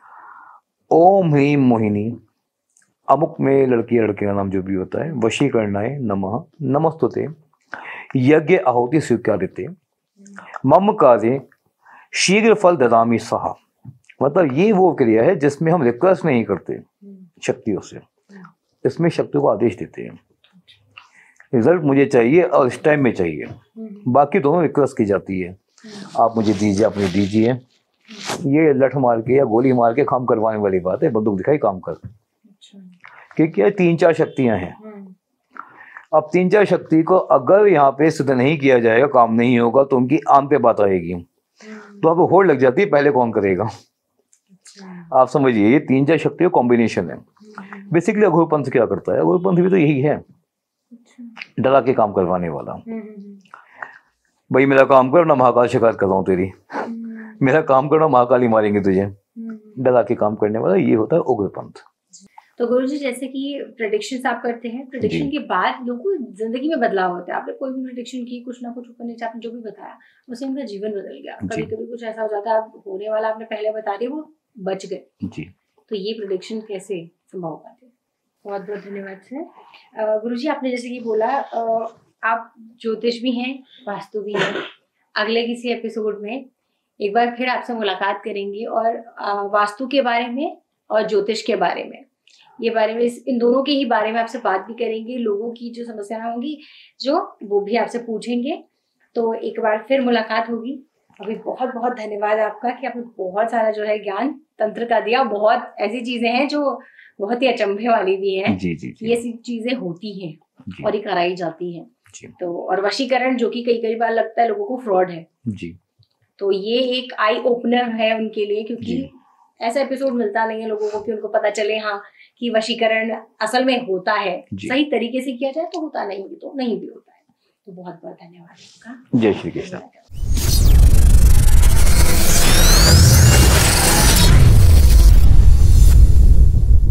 ओम ह्रीम मोहिनी, अमुक में लड़की लड़के का नाम जो भी होता है, वशीकरणाय नमः, नमस्तुते, यज्ञ आहुति स्वीकार्यते, मम कार्य शीघ्र फल ददामि सहा। मतलब ये वो क्रिया है जिसमें हम रिक्वेस्ट नहीं करते शक्तियों से, इसमें शक्ति को आदेश देते हैं, रिजल्ट मुझे चाहिए और इस टाइम में चाहिए। बाकी दोनों रिक्वेस्ट की जाती है, आप मुझे दीजिए, आप मुझे दीजिए। ये लठ मार के या गोली मार के काम करवाने वाली बात है, बंदूक दिखाई काम कर। क्योंकि ये 3-4 शक्तियां हैं। अब 3-4 शक्ति को अगर यहाँ पे सिद्ध नहीं किया जाएगा, काम नहीं होगा, तो उनकी आम पे बात आएगी, तो अब होड़ लग जाती है, पहले कौन करेगा। आप समझिए, ये 3-4 शक्तियों कॉम्बिनेशन है। बेसिकली अघोरपंथ क्या करता है? अघोरपंथ भी तो यही है, डरा के काम करवाने वाला। भाई मेरा काम कर ना महाकाल शिकायत कर रहा हूँ तेरी, मेरा काम करना महाकाली मारेंगे तुझे, डरा के काम करने वाला, ये होता है उग्रपंथ। तो गुरुजी जैसे कि प्रेडिक्शंस आप करते हैं, प्रेडिक्शन के बाद लोगों को जिंदगी में बदलाव होता है। आपने कोई भी प्रेडिक्शन की, कुछ ना कुछ ऊपर नीचे आपने जो भी बताया, उससे उनका जीवन बदल गया। कभी कभी कुछ ऐसा हो जाता है, होने वाला आपने पहले बता दिया, वो बच गए जी। तो ये प्रेडिक्शन कैसे संभव हो पाते? बहुत बहुत धन्यवाद सर। गुरुजी आपने जैसे कि बोला, आप ज्योतिष भी हैं, वास्तु भी हैं। अगले किसी एपिसोड में एक बार फिर आपसे मुलाकात करेंगे और वास्तु के बारे में और ज्योतिष के बारे में, ये बारे में, इन दोनों के ही बारे में आपसे बात भी करेंगे। लोगों की जो समस्याएं होंगी जो, वो भी आपसे पूछेंगे। तो एक बार फिर मुलाकात होगी। अभी बहुत बहुत धन्यवाद आपका कि आपने बहुत सारा जो है ज्ञान तंत्र का दिया। बहुत ऐसी चीजें हैं जो बहुत ही अचंभे वाली भी हैं। ये सब चीजें होती हैं और ये कराई जाती हैं। तो और वशीकरण जो कि कई बार लगता है लोगों को फ्रॉड है जी, तो ये एक आई ओपनर है उनके लिए, क्योंकि ऐसा एपिसोड मिलता नहीं है लोगों को कि उनको पता चले हाँ कि वशीकरण असल में होता है, सही तरीके से किया जाए तो होता नहीं भी, तो नहीं भी होता है। तो बहुत बहुत धन्यवाद आपका। जय श्री कृष्ण।